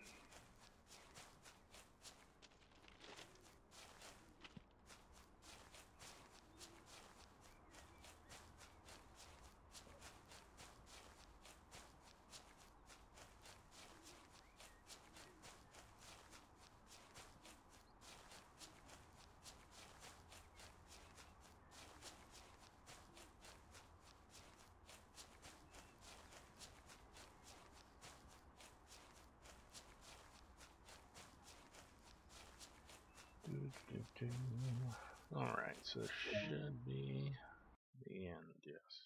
Alright, so this should be the end, yes.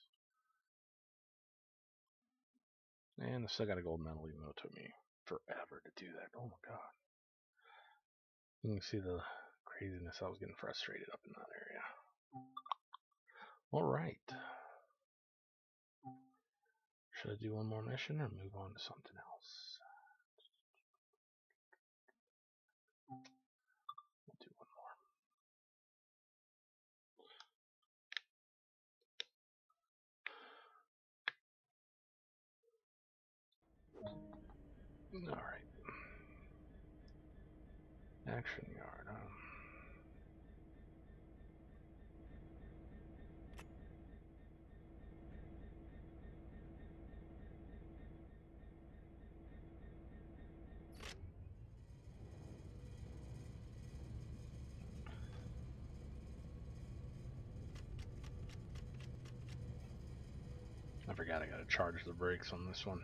And I still got a gold medal, even though it took me forever to do that. Oh my god. You can see the craziness. I was getting frustrated up in that area. Alright. Should I do one more mission or move on to something else? We'll do one more. Alright. Action yard. Um, I forgot I gotta charge the brakes on this one.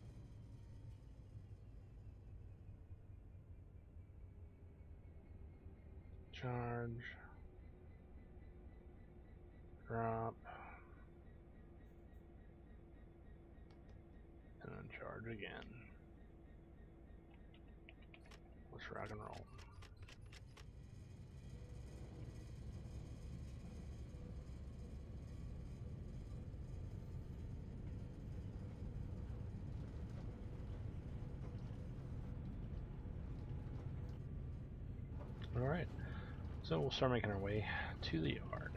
Charge. Drop. And then charge again. Let's rock and roll. Alright, so we'll start making our way to the yard.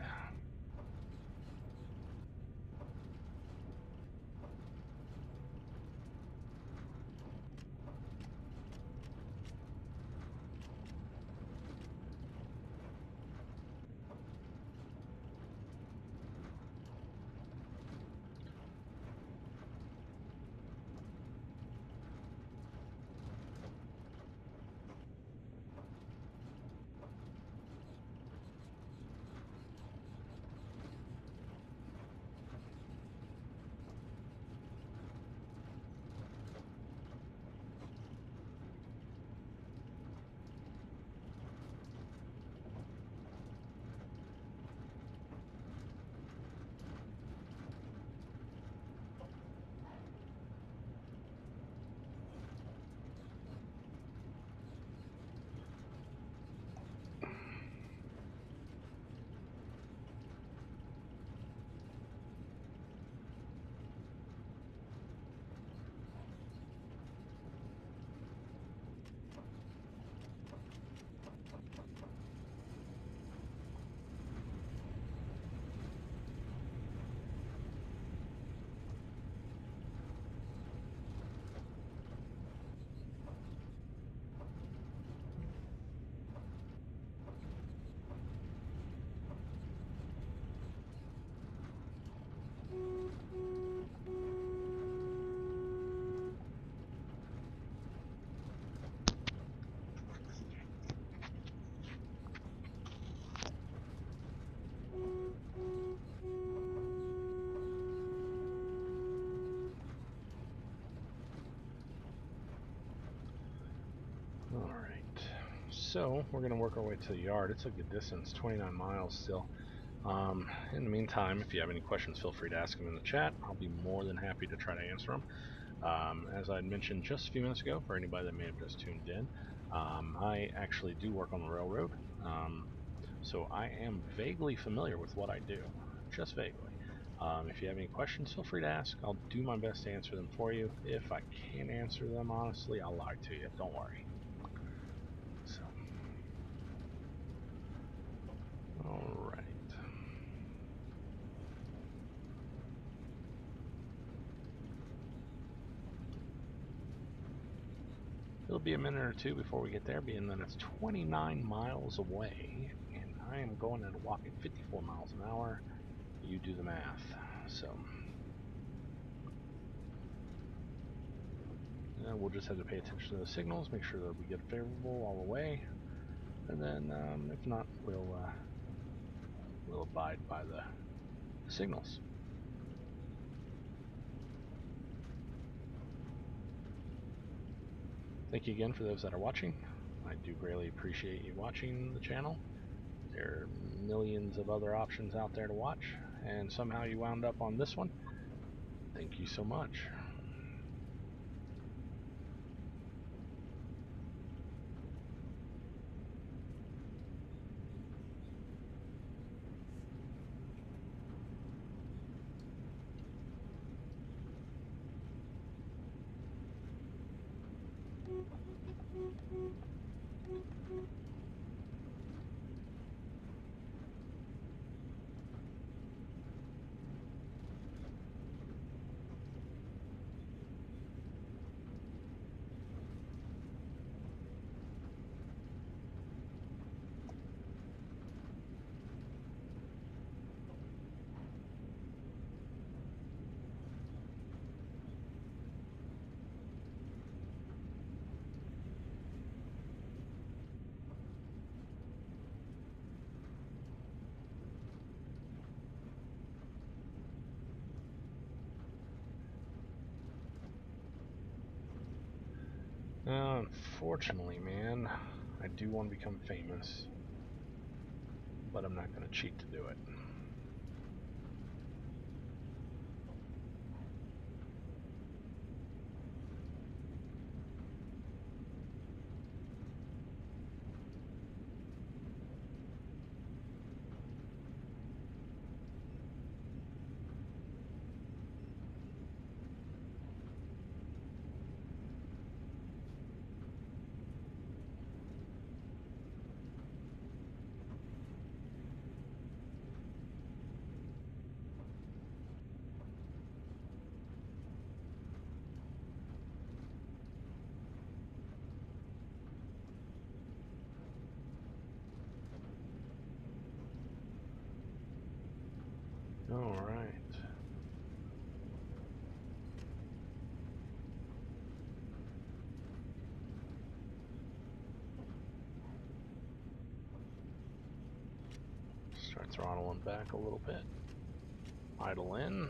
So we're going to work our way to the yard. It's a good distance, twenty-nine miles still. Um, in the meantime, if you have any questions, feel free to ask them in the chat. I'll be more than happy to try to answer them. Um, as I mentioned just a few minutes ago, for anybody that may have just tuned in, um, I actually do work on the railroad. Um, so I am vaguely familiar with what I do, just vaguely. Um, if you have any questions, feel free to ask. I'll do my best to answer them for you. If I can't answer them honestly, I'll lie to you. Don't worry. So. Alright. It'll be a minute or two before we get there, being that it's twenty-nine miles away, and I am going at a whopping fifty-four miles an hour. You do the math. So uh, we'll just have to pay attention to the signals, make sure that we get favorable all the way, and then um, if not, we'll uh, we'll abide by the, the signals. Thank you again for those that are watching. I do greatly appreciate you watching the channel. There are millions of other options out there to watch, and somehow you wound up on this one. Thank you so much. Uh, unfortunately, man, I do want to become famous, but I'm not going to cheat to do it. All right. Start throttling back a little bit. Idle in.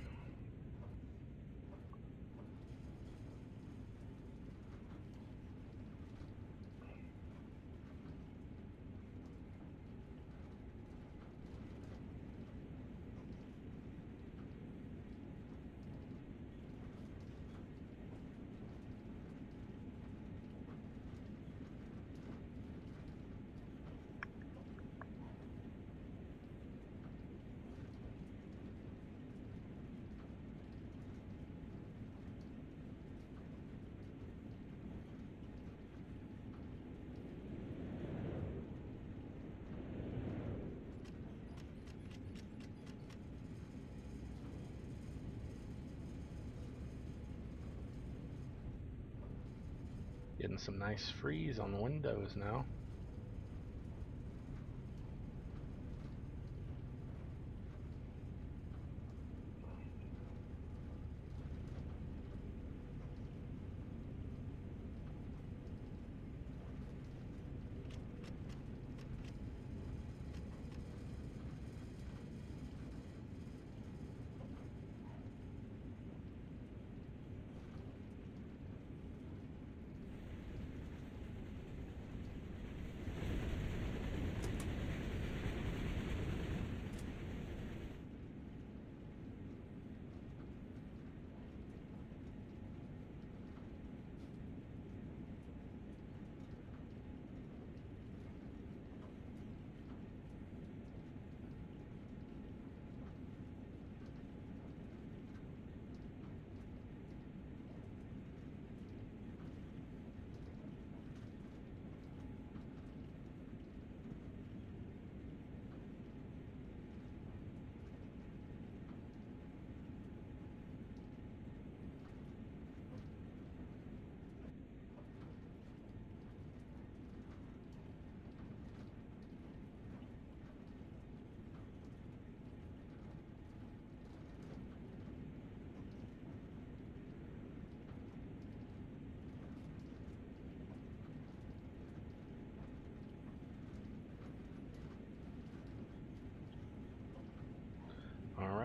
Getting some nice freeze on the windows now.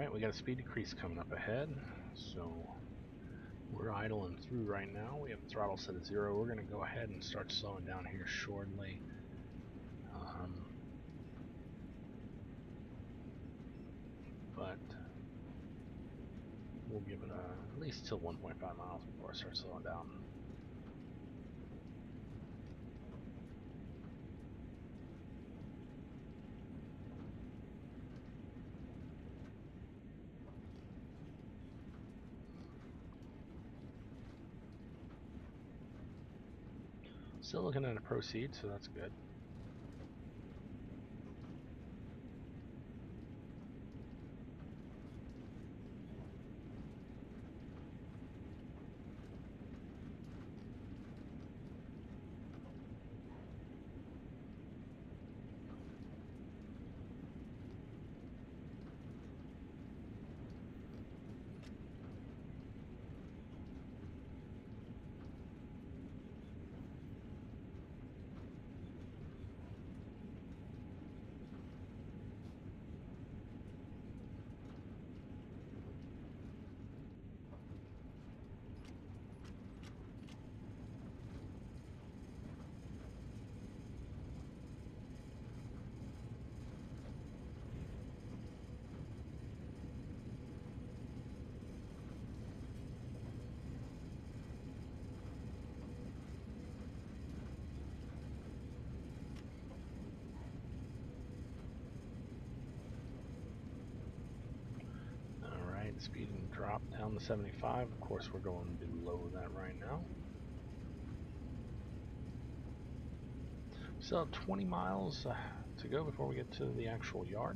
Alright, we got a speed decrease coming up ahead, so we're idling through right now. We have the throttle set at zero. We're going to go ahead and start slowing down here shortly. Um, but we'll give it a, at least till one point five miles before I start slowing down. Still looking at a proceed, so that's good. Speed and drop down to seventy-five. Of course, we're going below that right now. Still have twenty miles uh, to go before we get to the actual yard.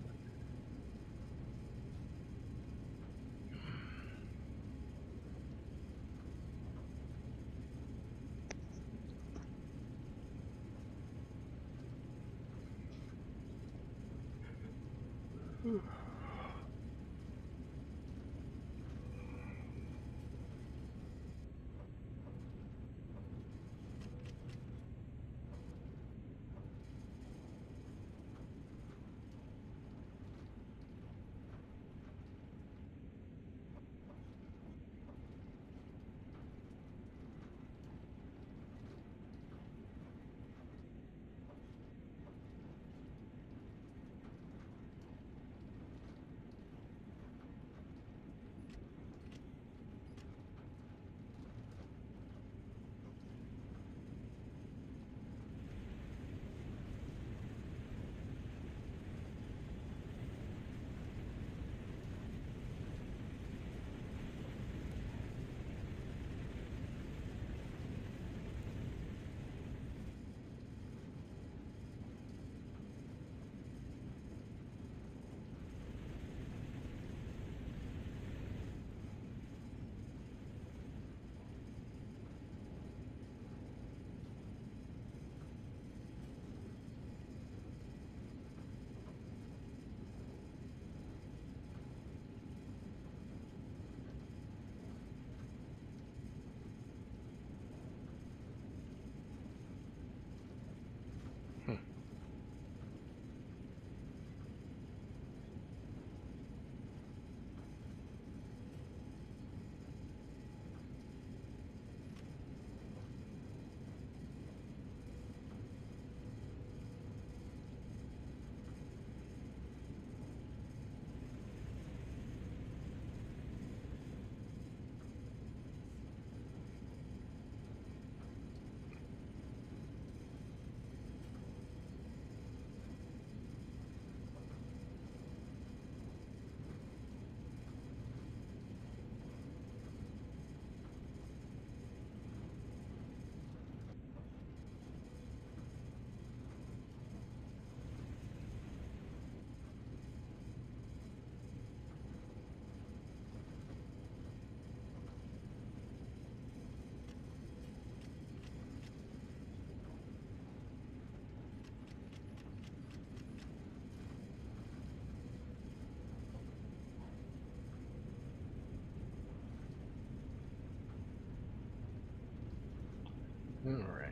All right.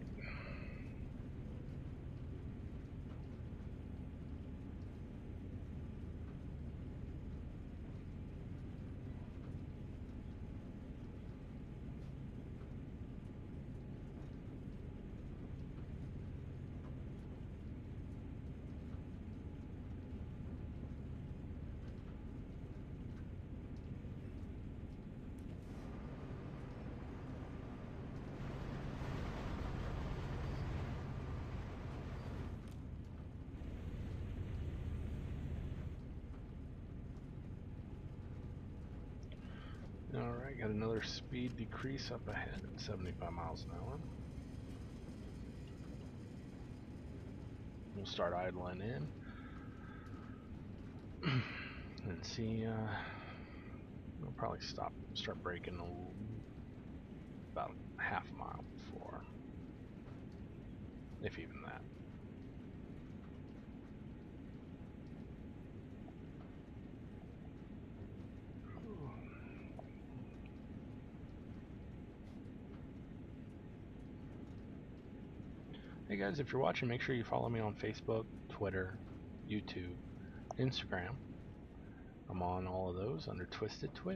Alright, got another speed decrease up ahead at seventy-five miles an hour. We'll start idling in and see. Uh, we'll probably stop, start braking a, about half a mile before, if even that. Hey guys, if you're watching, make sure you follow me on Facebook, Twitter, YouTube, Instagram. I'm on all of those under Twisted Twitch.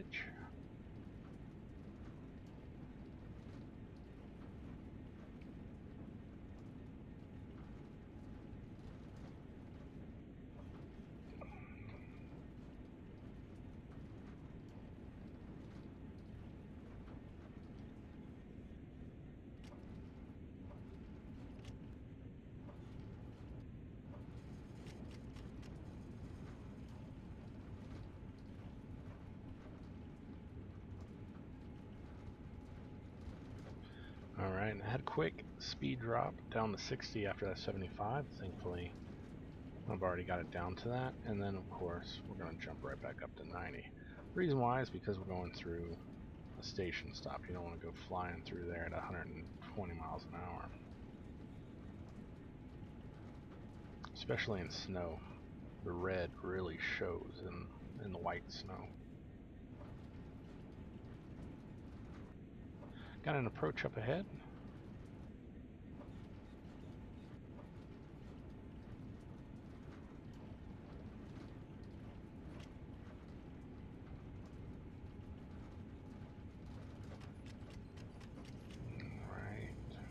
Alright, I had a quick speed drop down to sixty after that seventy-five. Thankfully, I've already got it down to that. And then, of course, we're going to jump right back up to ninety. The reason why is because we're going through a station stop. You don't want to go flying through there at one hundred twenty miles an hour. Especially in snow. The red really shows in, in the white snow. Got an approach up ahead. Right.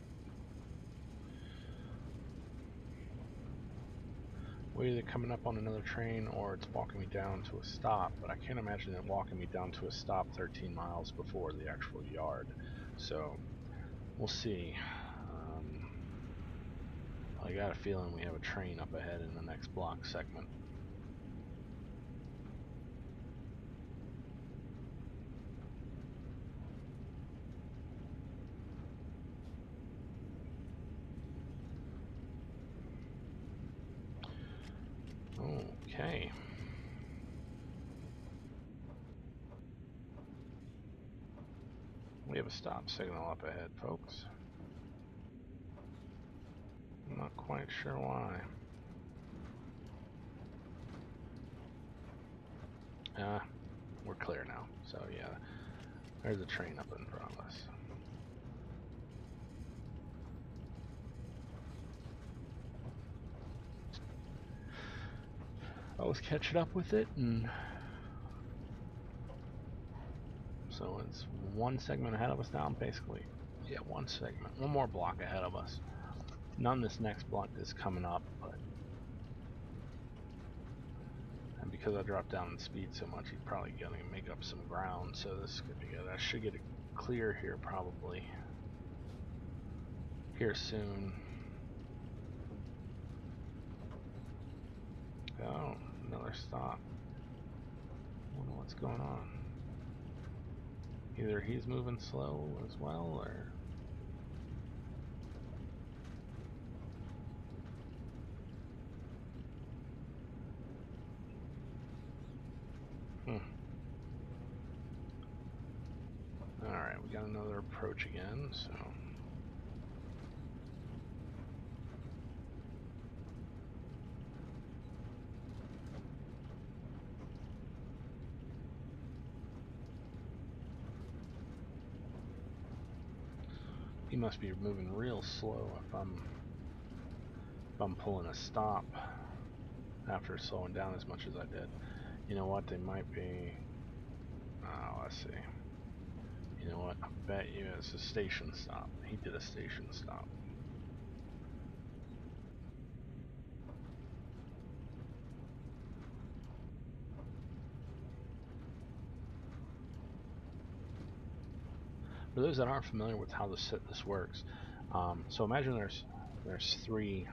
We're either coming up on another train or it's walking me down to a stop, but I can't imagine it walking me down to a stop thirteen miles before the actual yard. So we'll see. Um, I got a feeling we have a train up ahead in the next block segment. Okay. We have a stop signal up ahead, folks. I'm not quite sure why. Uh, we're clear now. So yeah, there's a train up in front of us. I was catching up with it, and so it's one segment ahead of us now, basically. Yeah, one segment, one more block ahead of us. None this next block is coming up, but and because I dropped down in speed so much, he's probably gonna make up some ground. So this is good to go. I should get it clear here probably here soon. Oh, another stop. I don't know what's going on. Either he's moving slow as well, or hmm. Alright, we got another approach again, so he must be moving real slow if I'm if I'm pulling a stop after slowing down as much as I did. You know what, they might be, oh, let's see. You know what, I bet you it's a station stop. He did a station stop. For those that aren't familiar with how this this works, um, so imagine there's there's three,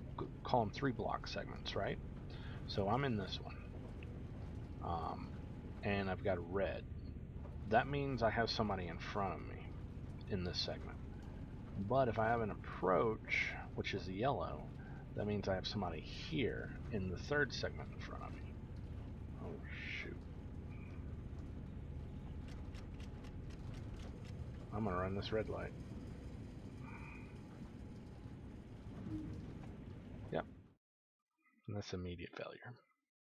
call them three block segments, right? So I'm in this one. Um, and I've got red. That means I have somebody in front of me in this segment. But if I have an approach, which is yellow, that means I have somebody here in the third segment in front of me. Oh, shoot. I'm going to run this red light. Yep. And that's immediate failure.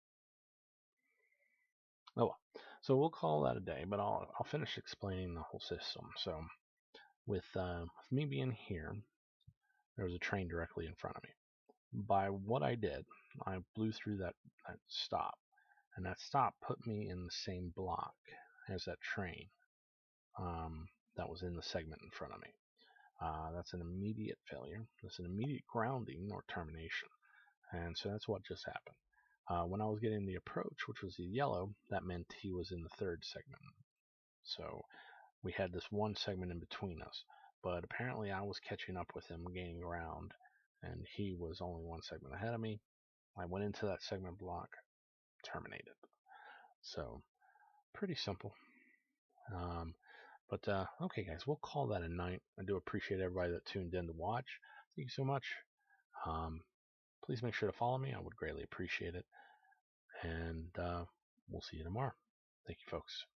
Oh well. So we'll call that a day, but I'll, I'll finish explaining the whole system. So with, uh, with me being here, there was a train directly in front of me. By what I did, I blew through that, that stop, and that stop put me in the same block as that train um, that was in the segment in front of me. Uh, that's an immediate failure. That's an immediate grounding or termination. And so that's what just happened. Uh, when I was getting the approach, which was the yellow, that meant he was in the third segment. So we had this one segment in between us. But apparently I was catching up with him, gaining ground, and he was only one segment ahead of me. I went into that segment block, terminated. So pretty simple. Um, but uh, okay, guys, we'll call that a night. I do appreciate everybody that tuned in to watch. Thank you so much. Um, please make sure to follow me. I would greatly appreciate it. And uh, we'll see you tomorrow. Thank you, folks.